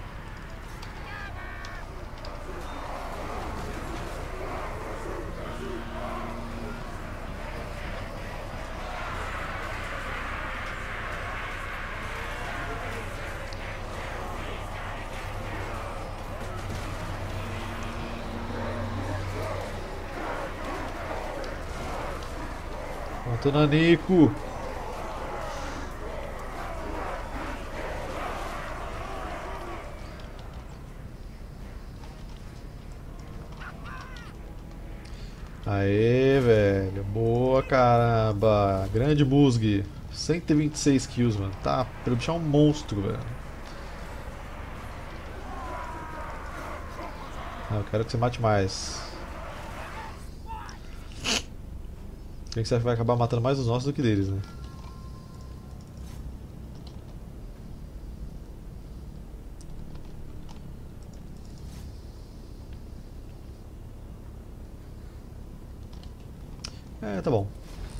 Pronto, Nanico. Aê, velho. Boa, caramba. Grande Musg. 126 kills, mano. Tá, o bicho é um monstro, velho. Ah, eu quero que você mate mais. Quem que você vai acabar matando mais os nossos do que deles, né? É, tá bom.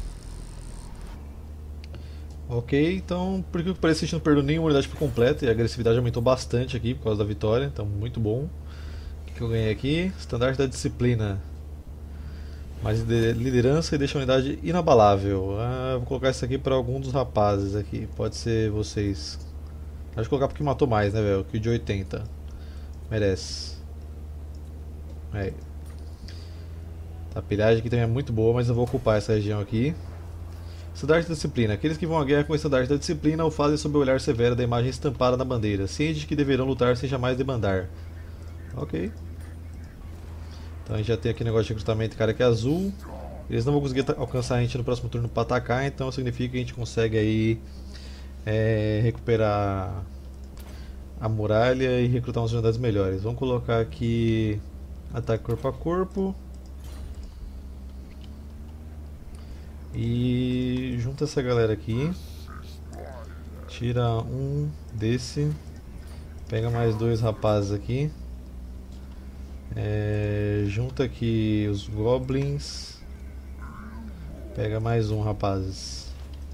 Ok, então por que parece que a gente não perdeu nenhuma unidade por completo e a agressividade aumentou bastante aqui por causa da vitória, então muito bom. O que eu ganhei aqui? Estandarte da disciplina. Mais liderança e deixa a unidade inabalável. Ah, vou colocar isso aqui para algum dos rapazes aqui, pode ser vocês. Acho que colocar porque matou mais, né, velho? Que o de 80. Merece. Aí. Tá, a pilhagem aqui também é muito boa, mas eu vou ocupar essa região aqui. Estandarte da disciplina. Aqueles que vão à guerra com o estandarte da disciplina o fazem sob o olhar severo da imagem estampada na bandeira, cientes de que deverão lutar sem jamais debandar. Ok. Então a gente já tem aqui o negócio de recrutamento, cara, que é azul. Eles não vão conseguir alcançar a gente no próximo turno para atacar, então significa que a gente consegue aí recuperar a muralha e recrutar umas unidades melhores. Vamos colocar aqui ataque corpo a corpo. E junta essa galera aqui. Tira um desse. Pega mais 2 rapazes aqui. Junta aqui os goblins. Pega mais um, rapazes.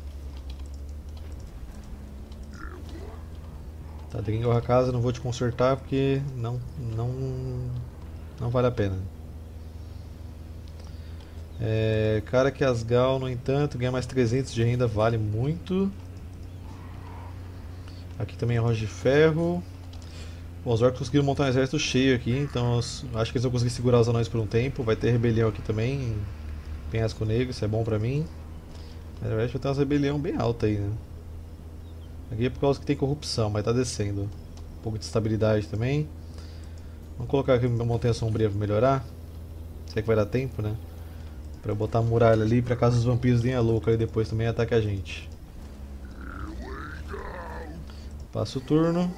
Tá, Dringal a casa, não vou te consertar porque não vale a pena. Cara que Asgal, no entanto, ganha mais 300 de renda, vale muito. Aqui também é rocha de ferro. Bom, os orcs conseguiram montar um exército cheio aqui, então acho que eles vão conseguir segurar os anões por um tempo. Vai ter rebelião aqui também, em Penhasco Negro, isso é bom pra mim. Na verdade vai ter uma rebelião bem alta aí, né? Aqui é por causa que tem corrupção, mas tá descendo. Um pouco de estabilidade também. Vamos colocar aqui uma montanha sombria para melhorar. Será que vai dar tempo, né? Pra botar a muralha ali, pra caso os vampiros deem a louca e depois também ataquem a gente. Passa o turno.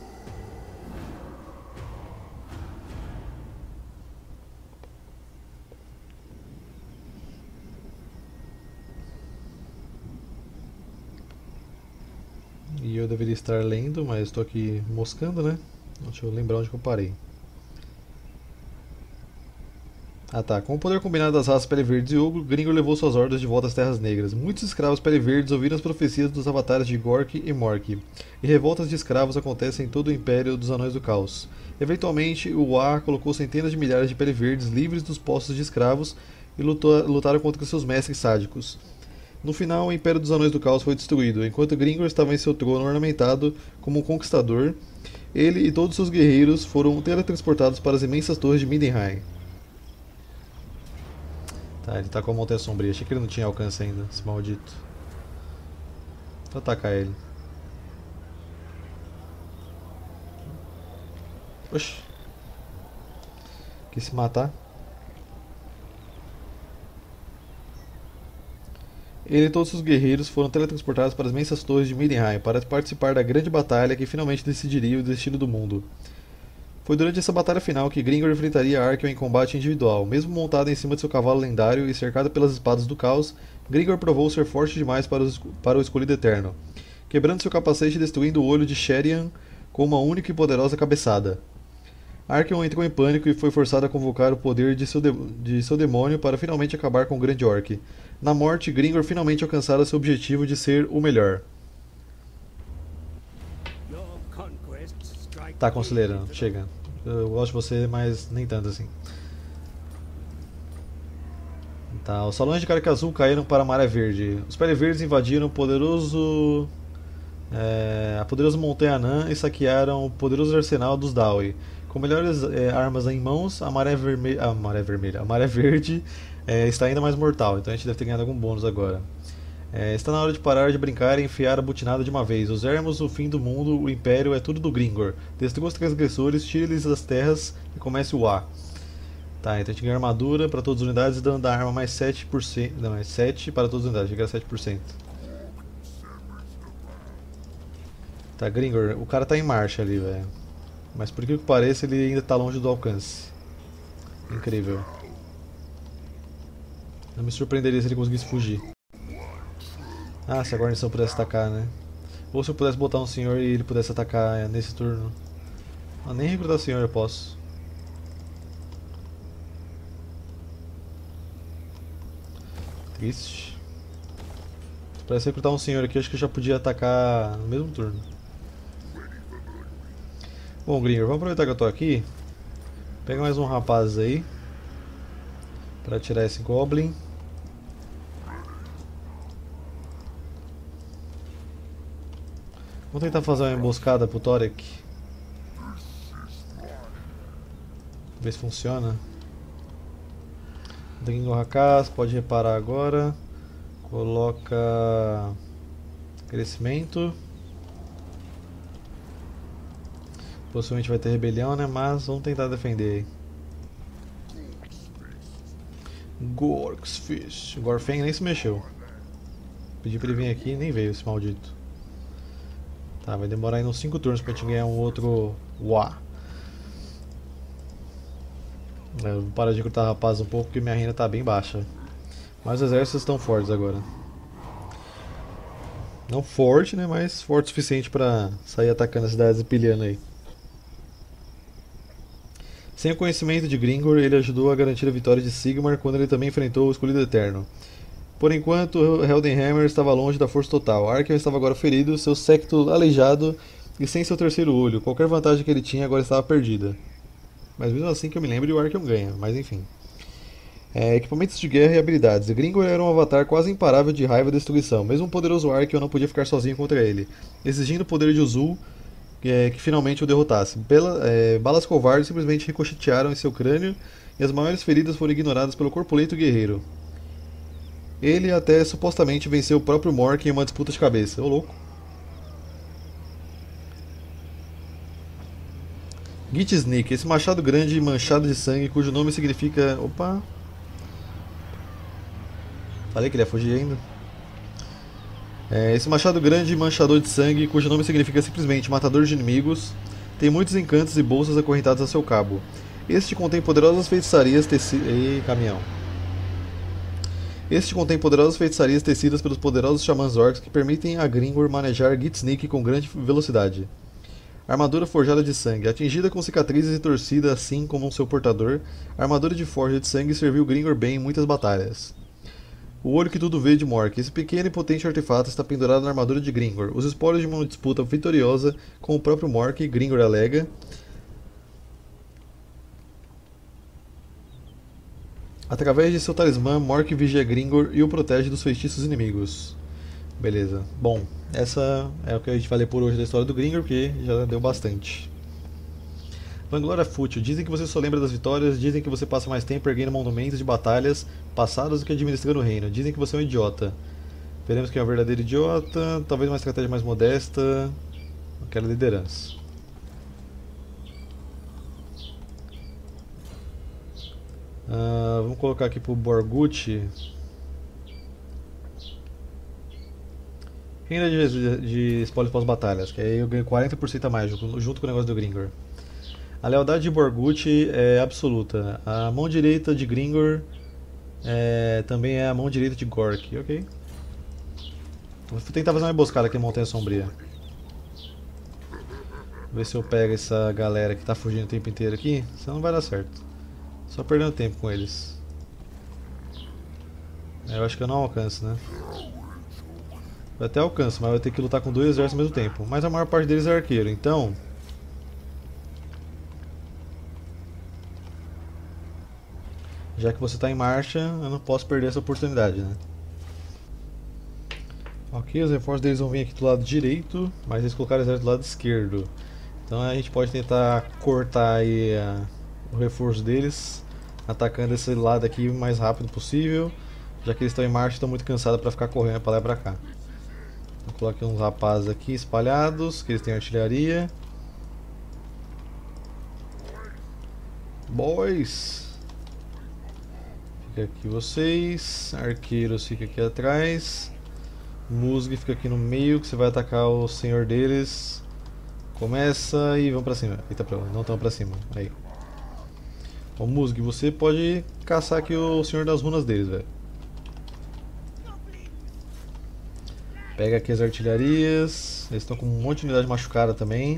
E eu deveria estar lendo, mas estou aqui moscando, né? Deixa eu lembrar onde que eu parei. Ah tá, com o poder combinado das raças Pele Verdes e Ogro, Gringor levou suas hordas de volta às Terras Negras. Muitos escravos Pele Verdes ouviram as profecias dos avatares de Gork e Mork, e revoltas de escravos acontecem em todo o Império dos Anões do Caos. Eventualmente, o Wa colocou centenas de milhares de Pele Verdes livres dos postos de escravos e lutaram contra seus mestres sádicos. No final, o Império dos Anões do Caos foi destruído, enquanto Gringor estava em seu trono ornamentado como um conquistador. Ele e todos seus guerreiros foram teletransportados para as imensas torres de Mindenheim. Tá, ele tá com a montanha sombria. Achei que ele não tinha alcance ainda, esse maldito. Vou atacar ele. Oxi. Quis se matar. Ele e todos seus guerreiros foram teletransportados para as imensas torres de Mindenheim para participar da grande batalha que finalmente decidiria o destino do mundo. Foi durante essa batalha final que Gringor enfrentaria Arkel em combate individual. Mesmo montado em cima de seu cavalo lendário e cercado pelas espadas do caos, Gringor provou ser forte demais para o escolhido eterno, quebrando seu capacete e destruindo o olho de Sherian com uma única e poderosa cabeçada. Arkel entrou em pânico e foi forçado a convocar o poder de seu demônio para finalmente acabar com o Grande Orc. Na morte, Gringor finalmente alcançara seu objetivo de ser o melhor. Tá, conselheiro, chega. Eu gosto de você, mas nem tanto assim. Tá, os salões de Carica Azul caíram para a Maré Verde. Os Pele Verdes invadiram a poderosa Montanha Anã e saquearam o poderoso arsenal dos Dawi. Com melhores armas em mãos, a Maré Verde está ainda mais mortal, então a gente deve ter ganhado algum bônus agora. Está na hora de parar de brincar e enfiar a butinada de uma vez. Os Ermos, o fim do mundo, o Império é tudo do Gringor. Destrua os transgressores, tire-lhes das terras e comece o A. Tá, então a gente ganha armadura para todas as unidades, dando da arma mais 7%. Não, mais 7 para todas as unidades, chega a 7%. Tá, Gringor, o cara tá em marcha ali, velho. Mas por que pareça, ele ainda tá longe do alcance. Incrível. Não me surpreenderia se ele conseguisse fugir. Ah, se a guarnição pudesse atacar, né? Ou se eu pudesse botar um senhor e ele pudesse atacar nesse turno. Ah, nem recrutar senhor eu posso. Triste. Se pudesse recrutar um senhor aqui, acho que eu já podia atacar no mesmo turno. Bom, Gringor, vamos aproveitar que eu tô aqui. Pega mais um rapaz aí. Pra tirar esse Goblin. Vamos tentar fazer uma emboscada pro Torek. Ver se funciona. Gringor Hakas, pode reparar agora. Coloca crescimento. Possivelmente vai ter rebelião, né? Mas vamos tentar defender aí. Gorksfish. O Gorfeng nem se mexeu. Pedi pra ele vir aqui e nem veio esse maldito. Tá, vai demorar ainda uns 5 turnos pra gente ganhar um outro Wa. Eu vou parar de recrutar rapaz um pouco porque minha renda tá bem baixa. Mas os exércitos estão fortes agora. Não forte, né? Mas forte o suficiente pra sair atacando as cidades e pilhando aí. Sem o conhecimento de Gringor, ele ajudou a garantir a vitória de Sigmar quando ele também enfrentou o Escolhido Eterno. Por enquanto, Heldenhammer estava longe da força total. Arkel estava agora ferido, seu séquito aleijado e sem seu terceiro olho. Qualquer vantagem que ele tinha agora estava perdida. Mas mesmo assim que eu me lembro, o Arkel ganha, mas enfim. Equipamentos de guerra e habilidades. Gringor era um avatar quase imparável de raiva e destruição. Mesmo o poderoso Arkel não podia ficar sozinho contra ele, exigindo o poder de Uzul que finalmente o derrotasse. Balas covardes simplesmente ricochetearam em seu crânio e as maiores feridas foram ignoradas pelo corpulento guerreiro. Ele até supostamente venceu o próprio Mork em uma disputa de cabeça. Ô louco. Git Sneak, esse machado grande manchado de sangue, cujo nome significa... Opa! Falei que ele ia fugir ainda. Esse machado grande manchador de sangue, cujo nome significa simplesmente matador de inimigos, tem muitos encantos e bolsas acorrentadas a seu cabo. Este contém poderosas feitiçarias caminhão. Este contém poderosas feitiçarias tecidas pelos poderosos xamãs orcs que permitem a Gringor manejar Git Sneak com grande velocidade. Armadura forjada de sangue. Atingida com cicatrizes e torcida assim como seu portador, a armadura de forja de sangue serviu Gringor bem em muitas batalhas. O olho que tudo vê de Mork. Esse pequeno e potente artefato está pendurado na armadura de Gringor. Os espólios de uma disputa vitoriosa com o próprio Mork, Gringor alega. Através de seu talismã, Mork vigia Gringor e o protege dos feitiços inimigos. Beleza. Bom, essa é o que a gente vai ler por hoje da história do Gringor, porque já deu bastante. Vanglória fútil. Dizem que você só lembra das vitórias, dizem que você passa mais tempo erguendo monumentos de batalhas passadas do que administrando o reino. Dizem que você é um idiota. Veremos quem é um verdadeiro idiota, talvez uma estratégia mais modesta. Não quero liderança. Vamos colocar aqui pro Borgutti. Renda de espólios pós-batalhas, que aí eu ganho 40% a mais junto com o negócio do Gringor. A lealdade de Borgutti é absoluta. A mão direita de Gringor também é a mão direita de Gork, ok? Vou tentar fazer uma emboscada aqui em Montanha Sombria. Ver se eu pego essa galera que tá fugindo o tempo inteiro aqui. Senão não vai dar certo. Só perdendo tempo com eles. Eu acho que eu não alcanço, né? Eu até alcanço, mas eu vou ter que lutar com dois exércitos ao mesmo tempo. Mas a maior parte deles é arqueiro, então... Já que você está em marcha, eu não posso perder essa oportunidade, né? Ok, os reforços deles vão vir aqui do lado direito, mas eles colocaram o exército do lado esquerdo. Então a gente pode tentar cortar aí o reforço deles, atacando esse lado aqui o mais rápido possível, já que eles estão em marcha e estão muito cansados para ficar correndo para lá e para cá. Vou colocar uns rapazes aqui espalhados, que eles têm artilharia. Boys! Fica aqui vocês, arqueiros fica aqui atrás. Musg fica aqui no meio, que você vai atacar o senhor deles. Começa e vamos pra cima. Eita, não estão pra cima. Aí. Ô Musg, você pode caçar aqui o senhor das runas deles, velho. Pega aqui as artilharias. Eles estão com um monte de unidade machucada também.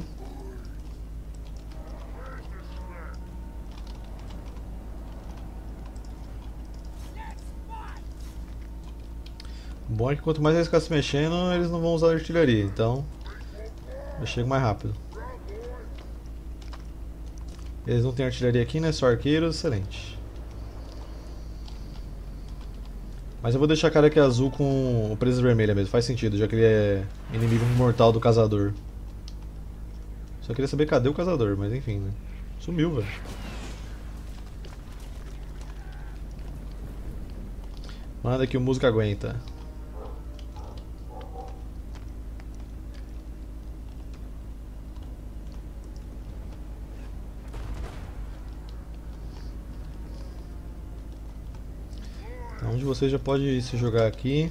O bom é que quanto mais eles ficarem se mexendo, eles não vão usar artilharia, então eu chego mais rápido. Eles não têm artilharia aqui, né? Só arqueiros, excelente. Mas eu vou deixar a cara aqui azul com o presas vermelha mesmo, faz sentido, já que ele é inimigo mortal do caçador. Só queria saber cadê o caçador, mas enfim, né? Sumiu, velho. Manda que o músico aguenta. Um de vocês já pode se jogar aqui.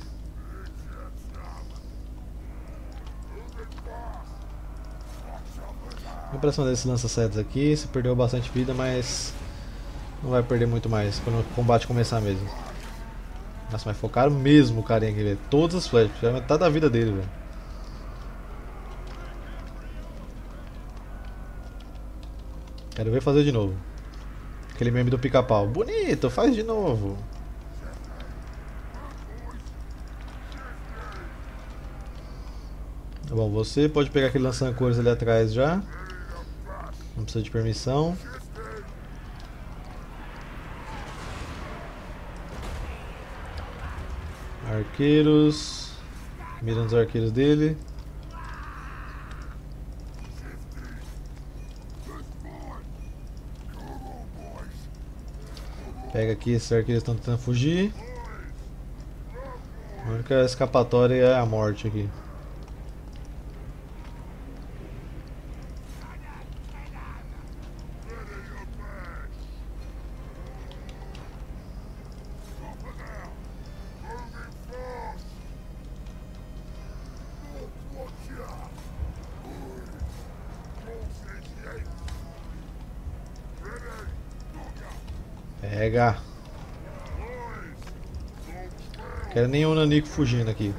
A impressão desse lança-setas aqui, você perdeu bastante vida, mas não vai perder muito mais quando o combate começar mesmo. Nossa, mas focaram mesmo o carinha aqui, velho. Todas as flechas, já metade da vida dele, velho. Quero ver fazer de novo. Aquele meme do pica-pau. Bonito, faz de novo. Tá bom, você pode pegar aquele lança-cores ali atrás já. Não precisa de permissão. Arqueiros. Mirando os arqueiros dele. Pega aqui, esses arqueiros estão tentando fugir. A única escapatória é a morte aqui. Pega. Quero nenhum nanico fugindo aqui.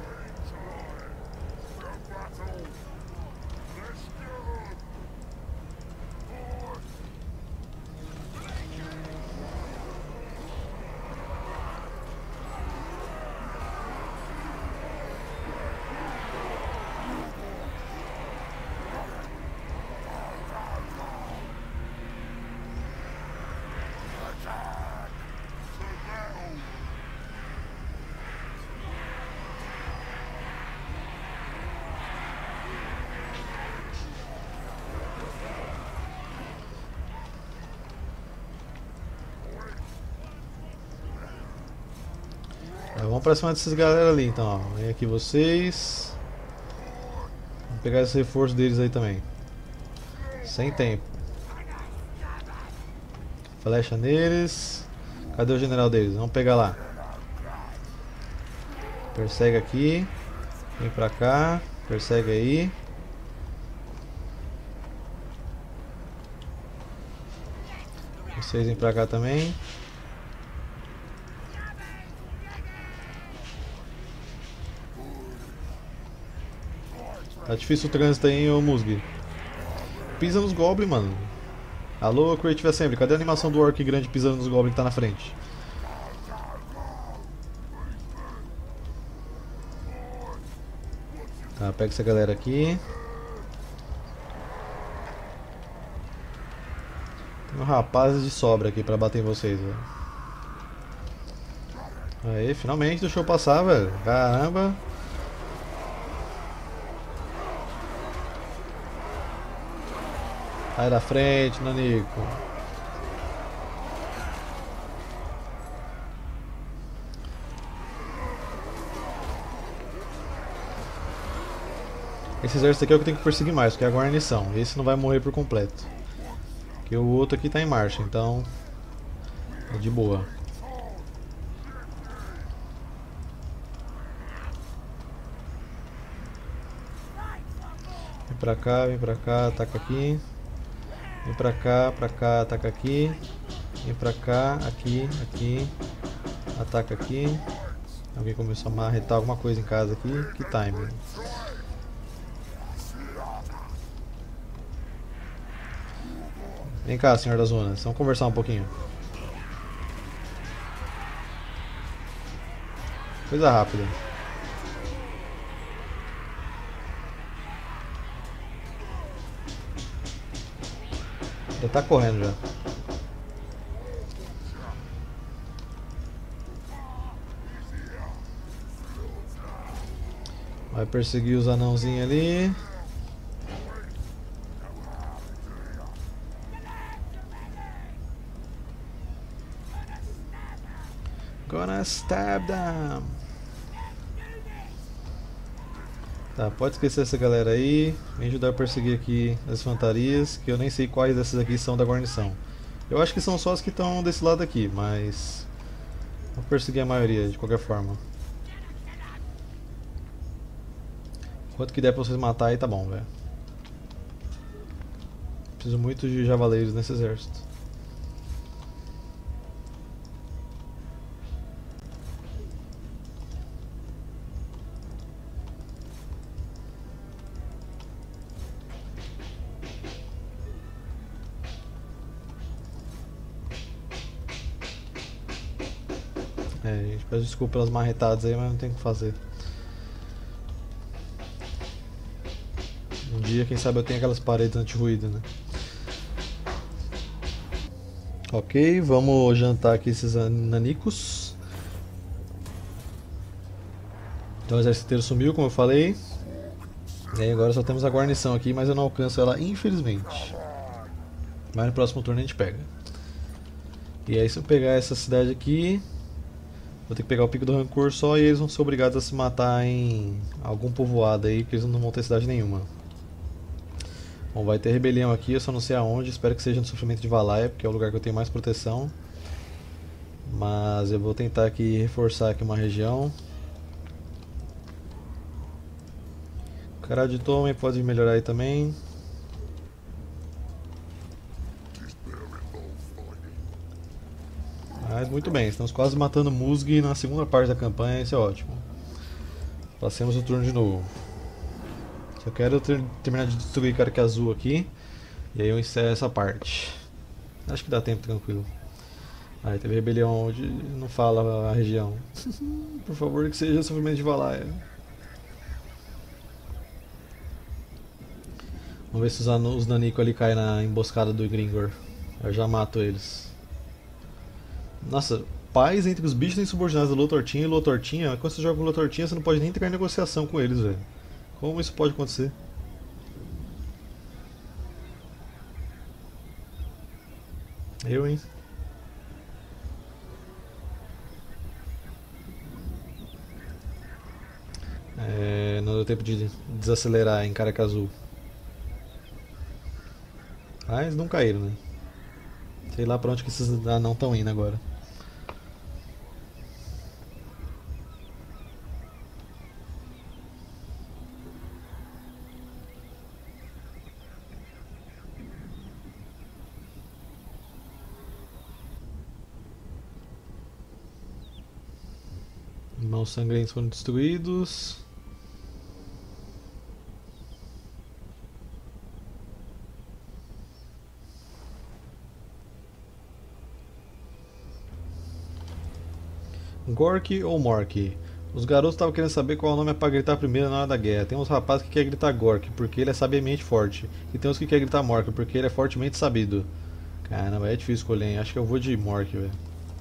Vamos pra cima dessas galera ali então, ó. Vem aqui vocês. Vamos pegar esse reforço deles aí também. Sem tempo. Flecha neles. Cadê o general deles? Vamos pegar lá. Persegue aqui. Vem pra cá. Persegue aí. Vocês vêm pra cá também. Tá difícil o trânsito aí, ô Musg. Pisa nos goblins, mano. Alô, Creative Assembly, cadê a animação do orc grande pisando nos goblins que tá na frente? Tá, pega essa galera aqui. Tem um rapazes de sobra aqui pra bater em vocês, velho. Aí, finalmente deixou eu passar, velho. Caramba. Sai da frente, Nanico. Esse exército aqui é o que eu tenho que perseguir mais, porque é a guarnição. Esse não vai morrer por completo. Porque o outro aqui tá em marcha, então é de boa. Vem pra cá, ataca aqui. Vem pra cá, ataca aqui. Vem pra cá, aqui, aqui. Ataca aqui. Alguém começou a marretar alguma coisa em casa aqui. Que timing. Vem cá, senhor das zonas. Vamos conversar um pouquinho. Coisa rápida. Já tá correndo já. Vai perseguir os anãozinhos ali. Gonna stab them. Tá, pode esquecer essa galera aí. Vem ajudar a perseguir aqui as infantarias, que eu nem sei quais dessas aqui são da guarnição. Eu acho que são só as que estão desse lado aqui, mas vou perseguir a maioria de qualquer forma. Quanto que der pra vocês matar aí tá bom, velho. Preciso muito de javaleiros nesse exército. É, gente, peço desculpa pelas marretadas aí, mas não tem o que fazer. Um dia, quem sabe, eu tenho aquelas paredes anti-ruído, né? Ok, vamos jantar aqui esses nanicos. Então o exército inteiro sumiu, como eu falei. E aí agora só temos a guarnição aqui, mas eu não alcanço ela, infelizmente. Mas no próximo turno a gente pega. E aí se eu pegar essa cidade aqui, vou ter que pegar o Pico do Rancor só e eles vão ser obrigados a se matar em algum povoado aí, porque eles não vão ter cidade nenhuma. Bom, vai ter rebelião aqui, eu só não sei aonde, espero que seja no Sofrimento de Valaya, porque é o lugar que eu tenho mais proteção. Mas eu vou tentar aqui reforçar aqui uma região. O cara de Tome pode melhorar aí também. Mas muito bem, estamos quase matando Musg na segunda parte da campanha, isso é ótimo. Passemos o turno de novo. Só quero terminar de destruir Kark Azul aqui. E aí eu encerro essa parte. Acho que dá tempo tranquilo. Aí teve rebelião onde não fala a região. Por favor, que seja sofrimento de Valaya. Vamos ver se os Nanico ali caem na emboscada do Gringor. Eu já mato eles. Nossa, paz entre os bichos insubordinados do Lotortinha e Lotortinha. Quando você joga com Lotortinha, você não pode nem entrar em negociação com eles, velho. Como isso pode acontecer? Eu, hein? Não deu tempo de desacelerar em Kark Azul. Mas não caíram, né? Sei lá pra onde que esses não estão indo agora. Irmãos sangrentos foram destruídos. Gork ou Mork? Os garotos estavam querendo saber qual o nome é pra gritar primeiro na hora da guerra. Tem uns rapazes que querem gritar Gork, porque ele é sabiamente forte. E tem uns que querem gritar Mork, porque ele é fortemente sabido. Caramba, é difícil escolher, hein? Acho que eu vou de Mork, velho.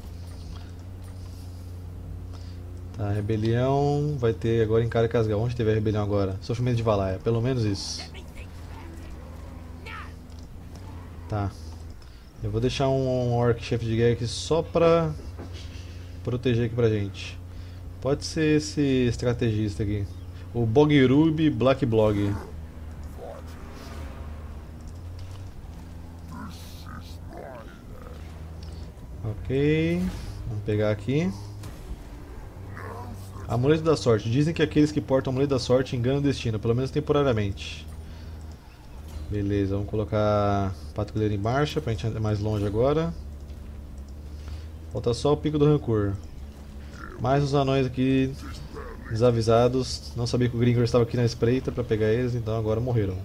Tá, rebelião vai ter agora em Kark Azul. Onde teve a rebelião agora? Sofrimento de Valaya, pelo menos isso. Tá. Eu vou deixar um Orc chefe de guerra aqui só pra proteger aqui pra gente. Pode ser esse estrategista aqui. O Bogirub Black Blog. Ok. Vamos pegar aqui. Amuleto da sorte. Dizem que aqueles que portam amuleto da sorte enganam o destino, pelo menos temporariamente. Beleza, vamos colocar patrulheiro em marcha pra gente andar mais longe agora. Falta só o pico do rancor. Mais uns anões aqui desavisados. Não sabia que o Gringor estava aqui na espreita pra pegar eles, então agora morreram.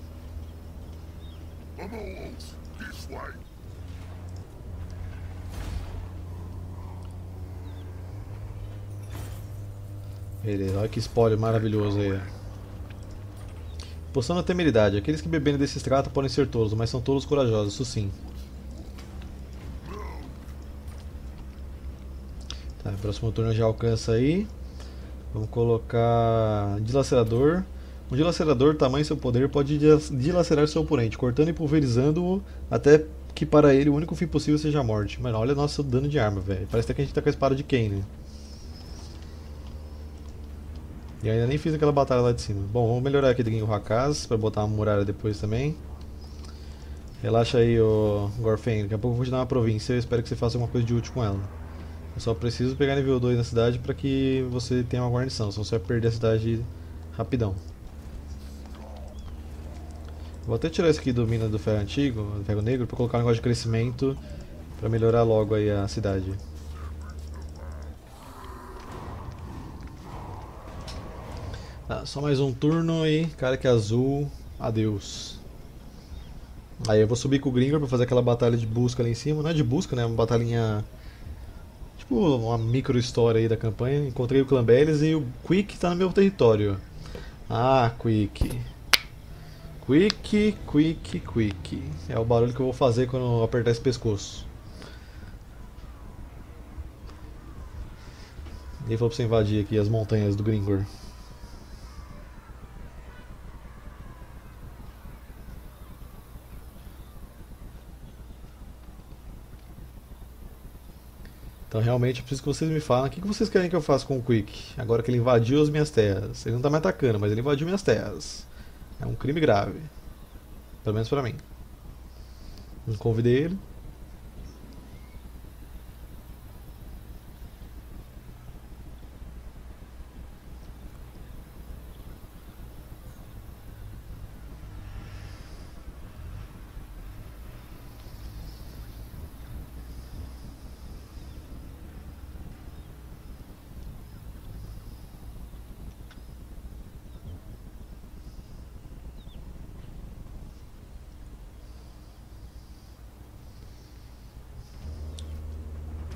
Beleza, olha que spoiler maravilhoso aí. Poção da temeridade. Aqueles que beberem desse extrato podem ser tolos, mas são tolos corajosos, isso sim. Tá, próximo turno já alcança aí. Vamos colocar dilacerador. Um dilacerador, tamanho e seu poder, pode dilacerar seu oponente, cortando e pulverizando-o até que para ele o único fim possível seja a morte. Mano, olha nosso dano de arma, velho. Parece até que a gente tá com a espada de Kane. E ainda nem fiz aquela batalha lá de cima. Bom, vamos melhorar aqui o Hakaz para botar uma muralha depois também. Relaxa aí, ô Gorfen. Daqui a pouco eu vou te dar uma província. Eu espero que você faça alguma coisa de útil com ela. Eu só preciso pegar nível 2 na cidade para que você tenha uma guarnição. Senão você vai perder a cidade rapidão. Vou até tirar isso aqui do mina do ferro antigo, do ferro negro, para colocar um negócio de crescimento para melhorar logo aí a cidade. Tá, só mais um turno e Kark Azul, adeus. Aí eu vou subir com o Gringor pra fazer aquela batalha de busca ali em cima. Não é de busca, né? É uma batalhinha. Tipo, uma micro história aí da campanha. Encontrei o Clã Belis e o Quick tá no meu território. Ah, Quick. Quick, Quick, Quick. É o barulho que eu vou fazer quando eu apertar esse pescoço. E ele falou pra você invadir aqui as montanhas do Gringor. Então realmente eu preciso que vocês me falem o que vocês querem que eu faça com o Quick, agora que ele invadiu as minhas terras. Ele não tá me atacando, mas ele invadiu minhas terras. É um crime grave. Pelo menos pra mim. Não convidei ele.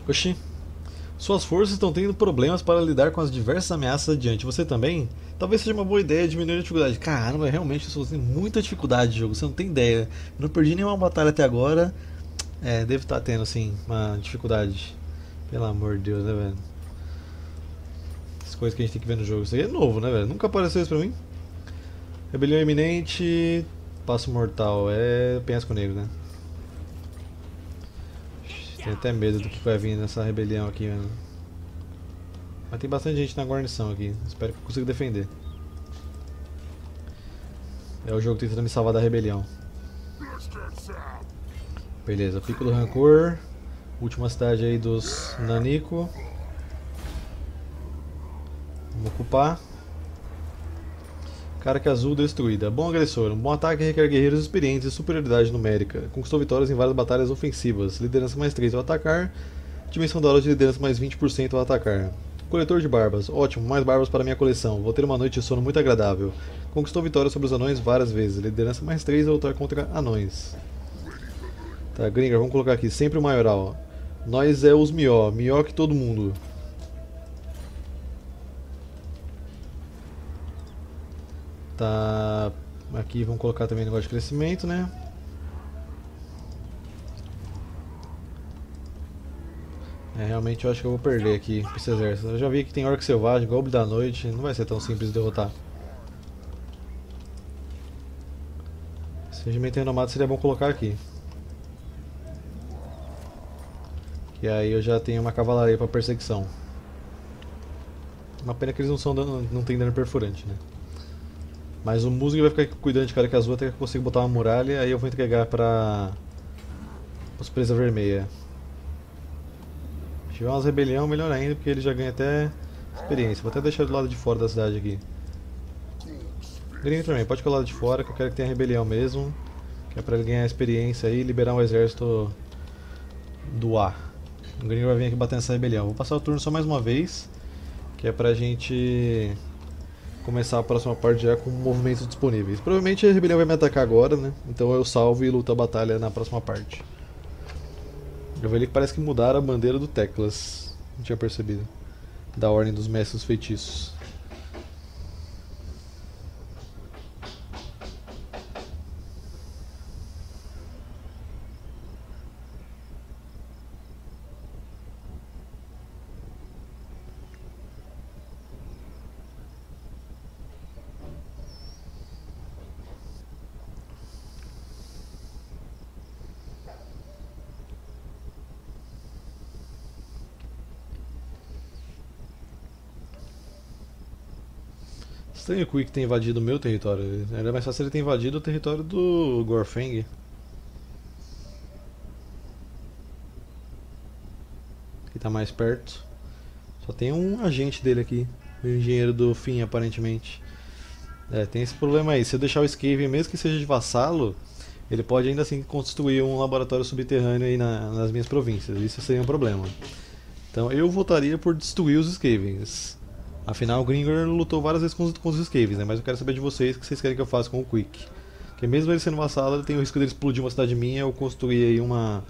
Oxi. Suas forças estão tendo problemas para lidar com as diversas ameaças adiante. Você também? Talvez seja uma boa ideia diminuir a dificuldade. Caramba, realmente eu estou tendo muita dificuldade de jogo, você não tem ideia. Eu não perdi nenhuma batalha até agora. É, deve estar tendo sim uma dificuldade. Pelo amor de Deus, né, velho? As coisas que a gente tem que ver no jogo. Isso aí é novo, né, velho? Nunca apareceu isso pra mim. Rebelião iminente. Passo mortal. É penhasco negro, né? Tenho até medo do que vai vir nessa rebelião aqui, mano. Mas tem bastante gente na guarnição aqui. Espero que eu consiga defender. É o jogo tentando me salvar da rebelião. Beleza, Pico do Rancor. Última cidade aí dos Nanico. Vamos ocupar. Carca azul destruída. Bom agressor. Um bom ataque requer guerreiros experientes e superioridade numérica. Conquistou vitórias em várias batalhas ofensivas. Liderança mais 3 ao atacar. Dimensão da hora de liderança mais 20% ao atacar. Coletor de barbas. Ótimo, mais barbas para minha coleção. Vou ter uma noite de sono muito agradável. Conquistou vitórias sobre os anões várias vezes. Liderança mais 3 ao lutar contra anões. Tá, Gringar, vamos colocar aqui. Sempre o maioral. Nós é os Mió. Mió que todo mundo. Tá. Aqui vamos colocar também negócio de crescimento, né? É, realmente eu acho que eu vou perder aqui pra esse exército. Eu já vi que tem orc selvagem, goblin da noite, não vai ser tão simples de derrotar. Esse regimento renomado seria bom colocar aqui. Que aí eu já tenho uma cavalaria pra perseguição. Uma pena que eles não tem dano perfurante, né? Mas o Musg vai ficar cuidando de Carca Azul até que eu consiga botar uma muralha, aí eu vou entregar pra os Presa Vermelha. Se tiver umas rebelião, melhor ainda, porque ele já ganha até experiência. Vou até deixar do lado de fora da cidade aqui. Gringo também, pode ficar do lado de fora, que eu quero que tenha rebelião mesmo. Que é pra ele ganhar experiência aí e liberar um exército do ar. O Gringo vai vir aqui bater nessa rebelião. Vou passar o turno só mais uma vez, que é pra gente começar a próxima parte já com movimentos disponíveis. Provavelmente a rebelião vai me atacar agora, né? Então eu salvo e luto a batalha na próxima parte. Eu vi ali que parece que mudaram a bandeira do Teclas. Não tinha percebido. Da Ordem dos Mestres Feitiços. Estranho o Quick ter invadido o meu território. Era mais fácil ele ter invadido o território do Gorfeng. Que tá mais perto. Só tem um agente dele aqui. O engenheiro do fim, aparentemente. É, tem esse problema aí. Se eu deixar o Skaven, mesmo que seja de vassalo, ele pode ainda assim construir um laboratório subterrâneo aí nas minhas províncias. Isso seria um problema. Então eu votaria por destruir os Skavens. Afinal, o Gringor lutou várias vezes com os Skavens, né? Mas eu quero saber de vocês o que vocês querem que eu faça com o Quick. Porque mesmo ele sendo vassalo, ele tem o risco dele explodir uma cidade minha ou construir aí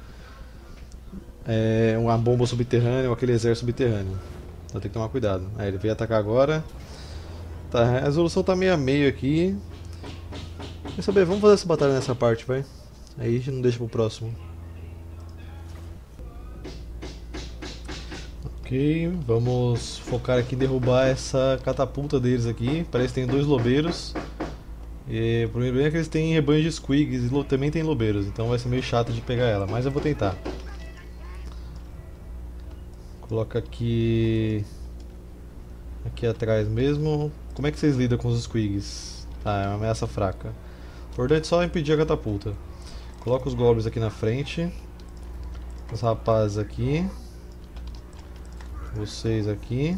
uma bomba subterrânea ou aquele exército subterrâneo. Então tem que tomar cuidado. Aí ele veio atacar agora. Tá, a resolução tá meio a meio aqui. Quer saber? Vamos fazer essa batalha nessa parte, vai. Aí a gente não deixa pro próximo. Ok, vamos focar aqui em derrubar essa catapulta deles aqui. Parece que tem dois lobeiros. E o problema é que eles têm rebanho de squigs e também tem lobeiros, então vai ser meio chato de pegar ela, mas eu vou tentar. Coloca aqui atrás mesmo. Como é que vocês lidam com os squigs? Ah, é uma ameaça fraca. O importante é só impedir a catapulta. Coloca os goblins aqui na frente. Os rapazes aqui. Vocês aqui.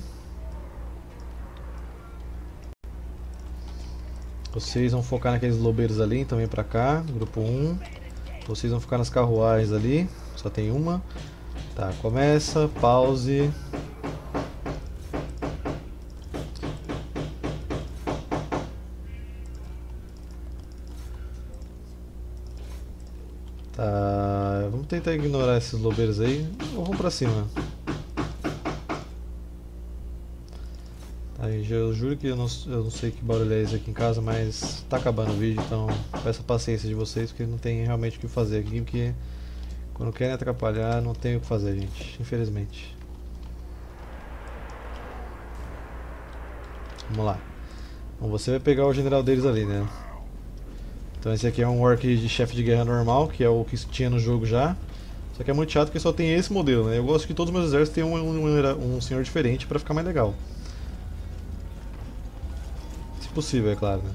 Vocês vão focar naqueles lobeiros ali, então vem pra cá, grupo 1. Vocês vão ficar nas carruagens ali, só tem uma. Tá, começa, pause. Tá, vamos tentar ignorar esses lobeiros aí. Ou vamos pra cima. Tá, eu juro que eu não sei que barulho é esse aqui em casa, mas tá acabando o vídeo, então peço a paciência de vocês, porque não tem realmente o que fazer aqui, porque quando querem atrapalhar não tem o que fazer, gente, infelizmente. Vamos lá. Bom, você vai pegar o general deles ali, né? Então esse aqui é um orc de chefe de guerra normal, que é o que tinha no jogo já. Só que é muito chato porque só tem esse modelo, né? Eu gosto que todos os meus exércitos tenham um senhor diferente pra ficar mais legal. Se possível, é claro, né?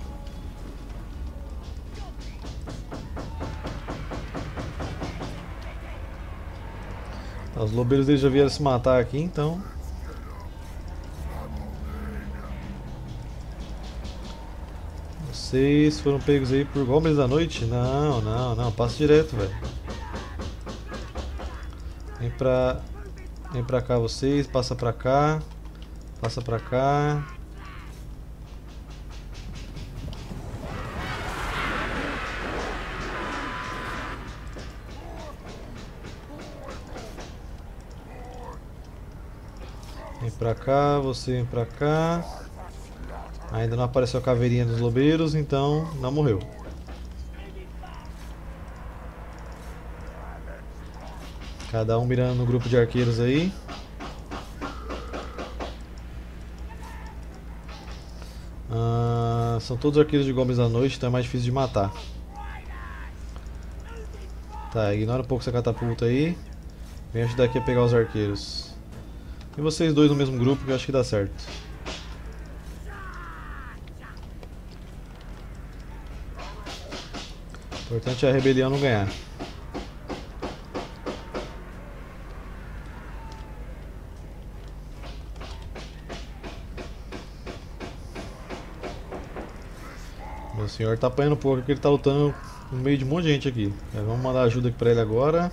Tá, os lobeiros deles já vieram se matar aqui, então... Vocês foram pegos aí por goblins da noite? Não, não, não, passa direto, velho. Vem pra cá vocês, passa pra cá. Passa pra cá. Vem pra cá, você vem pra cá. Ainda não apareceu a caveirinha dos lobeiros, então não morreu. Cada um mirando no grupo de arqueiros aí. São todos arqueiros de goblins da noite, então é mais difícil de matar. Tá, ignora um pouco essa catapulta aí. Vem ajudar aqui a pegar os arqueiros. E vocês dois no mesmo grupo que eu acho que dá certo. O importante é a rebelião não ganhar. Meu senhor tá apanhando um pouco porque ele tá lutando no meio de um monte de gente aqui. Vamos mandar ajuda aqui pra ele agora.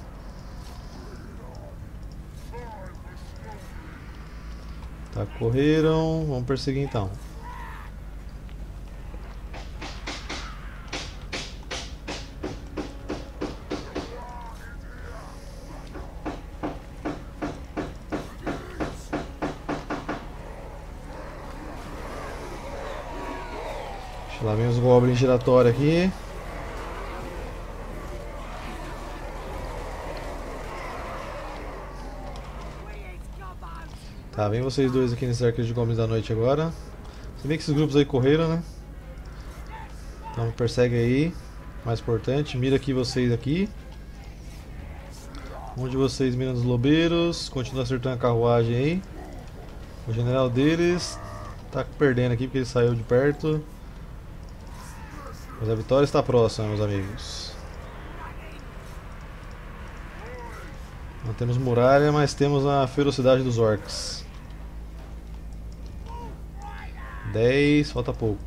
Tá, correram. Vamos perseguir então. Lá vem os goblins giratórios aqui. Tá, vem vocês dois aqui nesse arqueiro de goblins da noite agora. Você vê que esses grupos aí correram, né? Então persegue aí. Mais importante, mira aqui vocês aqui. Um de vocês mira nos lobeiros. Continua acertando a carruagem aí. O general deles tá perdendo aqui porque ele saiu de perto. Mas a vitória está próxima, meus amigos. Não temos muralha, mas temos a ferocidade dos orcs. 10, falta pouco.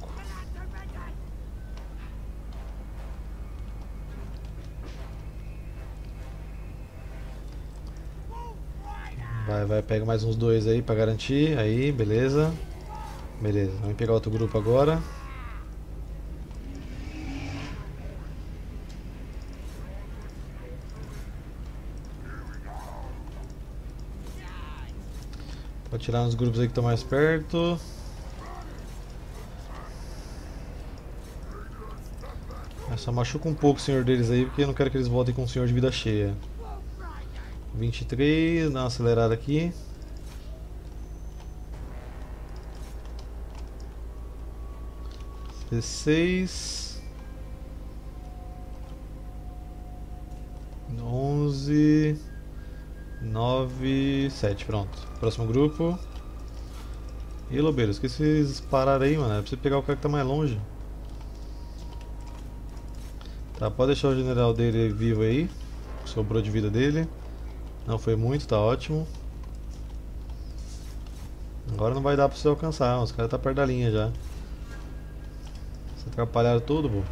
Vai, pega mais uns dois aí pra garantir. Aí, beleza. Beleza, vamos pegar outro grupo agora. Pode tirar nos grupos aí que estão mais perto. Só machuca um pouco o senhor deles aí, porque eu não quero que eles voltem com o senhor de vida cheia. 23, dá uma acelerada aqui. Dezesseis. 11. 9, 7, pronto. Próximo grupo. E lobeiros, que vocês pararam aí, mano? É pra você pegar o cara que tá mais longe. Tá, pode deixar o general dele vivo aí. Sobrou de vida dele. Não foi muito, tá ótimo. Agora não vai dar pra você alcançar, os caras tá perto da linha já. Vocês atrapalharam tudo, pô.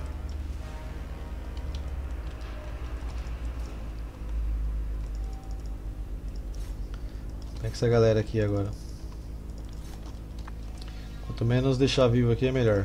Pega essa galera aqui agora. Quanto menos deixar vivo aqui é melhor.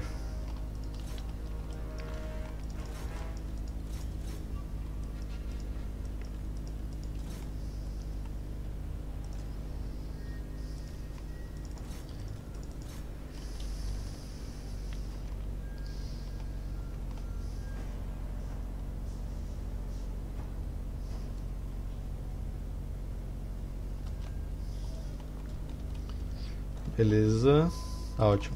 Beleza. Tá ótimo.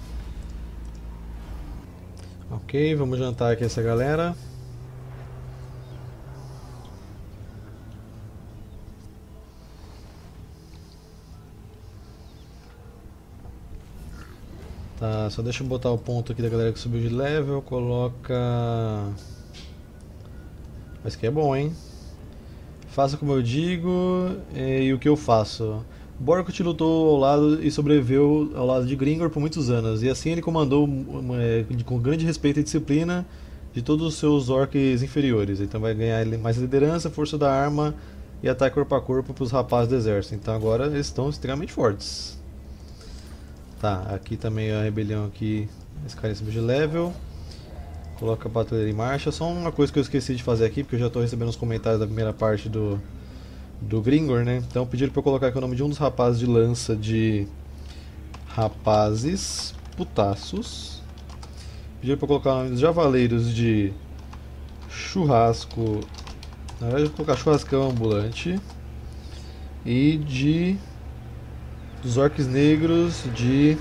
Ok, vamos jantar aqui essa galera. Tá, só deixa eu botar o ponto aqui da galera que subiu de level. Coloca... Mas que é bom, hein? Faça como eu digo e o que eu faço. Borkut lutou ao lado e sobreviveu ao lado de Gringor por muitos anos, e assim ele comandou com grande respeito e disciplina de todos os seus orcs inferiores. Então vai ganhar mais liderança, força da arma e ataque corpo a corpo para os rapazes do exército. Então agora eles estão extremamente fortes. Tá, aqui também a rebelião aqui, esse cara em cima de level. Coloca a patrulha em marcha. Só uma coisa que eu esqueci de fazer aqui, porque eu já estou recebendo os comentários da primeira parte do Gringor, né? Então pediram para eu colocar aqui o nome de um dos rapazes de lança de Rapazes Putaços. Pediram para eu colocar o nome dos Javaleiros de Churrasco. Na verdade eu vou colocar Churrascão Ambulante. E de dos Orcs Negros de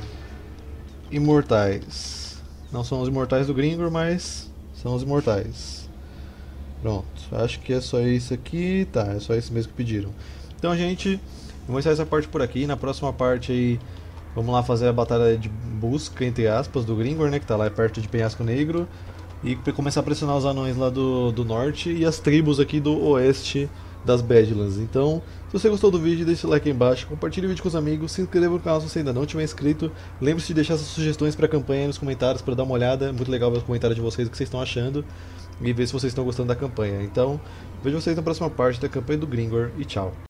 Imortais. Não são os imortais do Gringor, mas são os imortais. Pronto, acho que é só isso aqui. Tá, é só isso mesmo que pediram. Então, gente, vamos encerrar essa parte por aqui. Na próxima parte aí, vamos lá fazer a batalha de busca, entre aspas, do Gringor, né? Que tá lá perto de Penhasco Negro. E começar a pressionar os anões lá do norte e as tribos aqui do oeste das Badlands. Então, se você gostou do vídeo, deixa o like aí embaixo, compartilhe o vídeo com os amigos, se inscreva no canal se você ainda não tiver inscrito. Lembre-se de deixar suas sugestões para a campanha aí nos comentários para dar uma olhada. É muito legal ver os comentários de vocês, o que vocês estão achando e ver se vocês estão gostando da campanha. Então, vejo vocês na próxima parte da campanha do Gringor e tchau.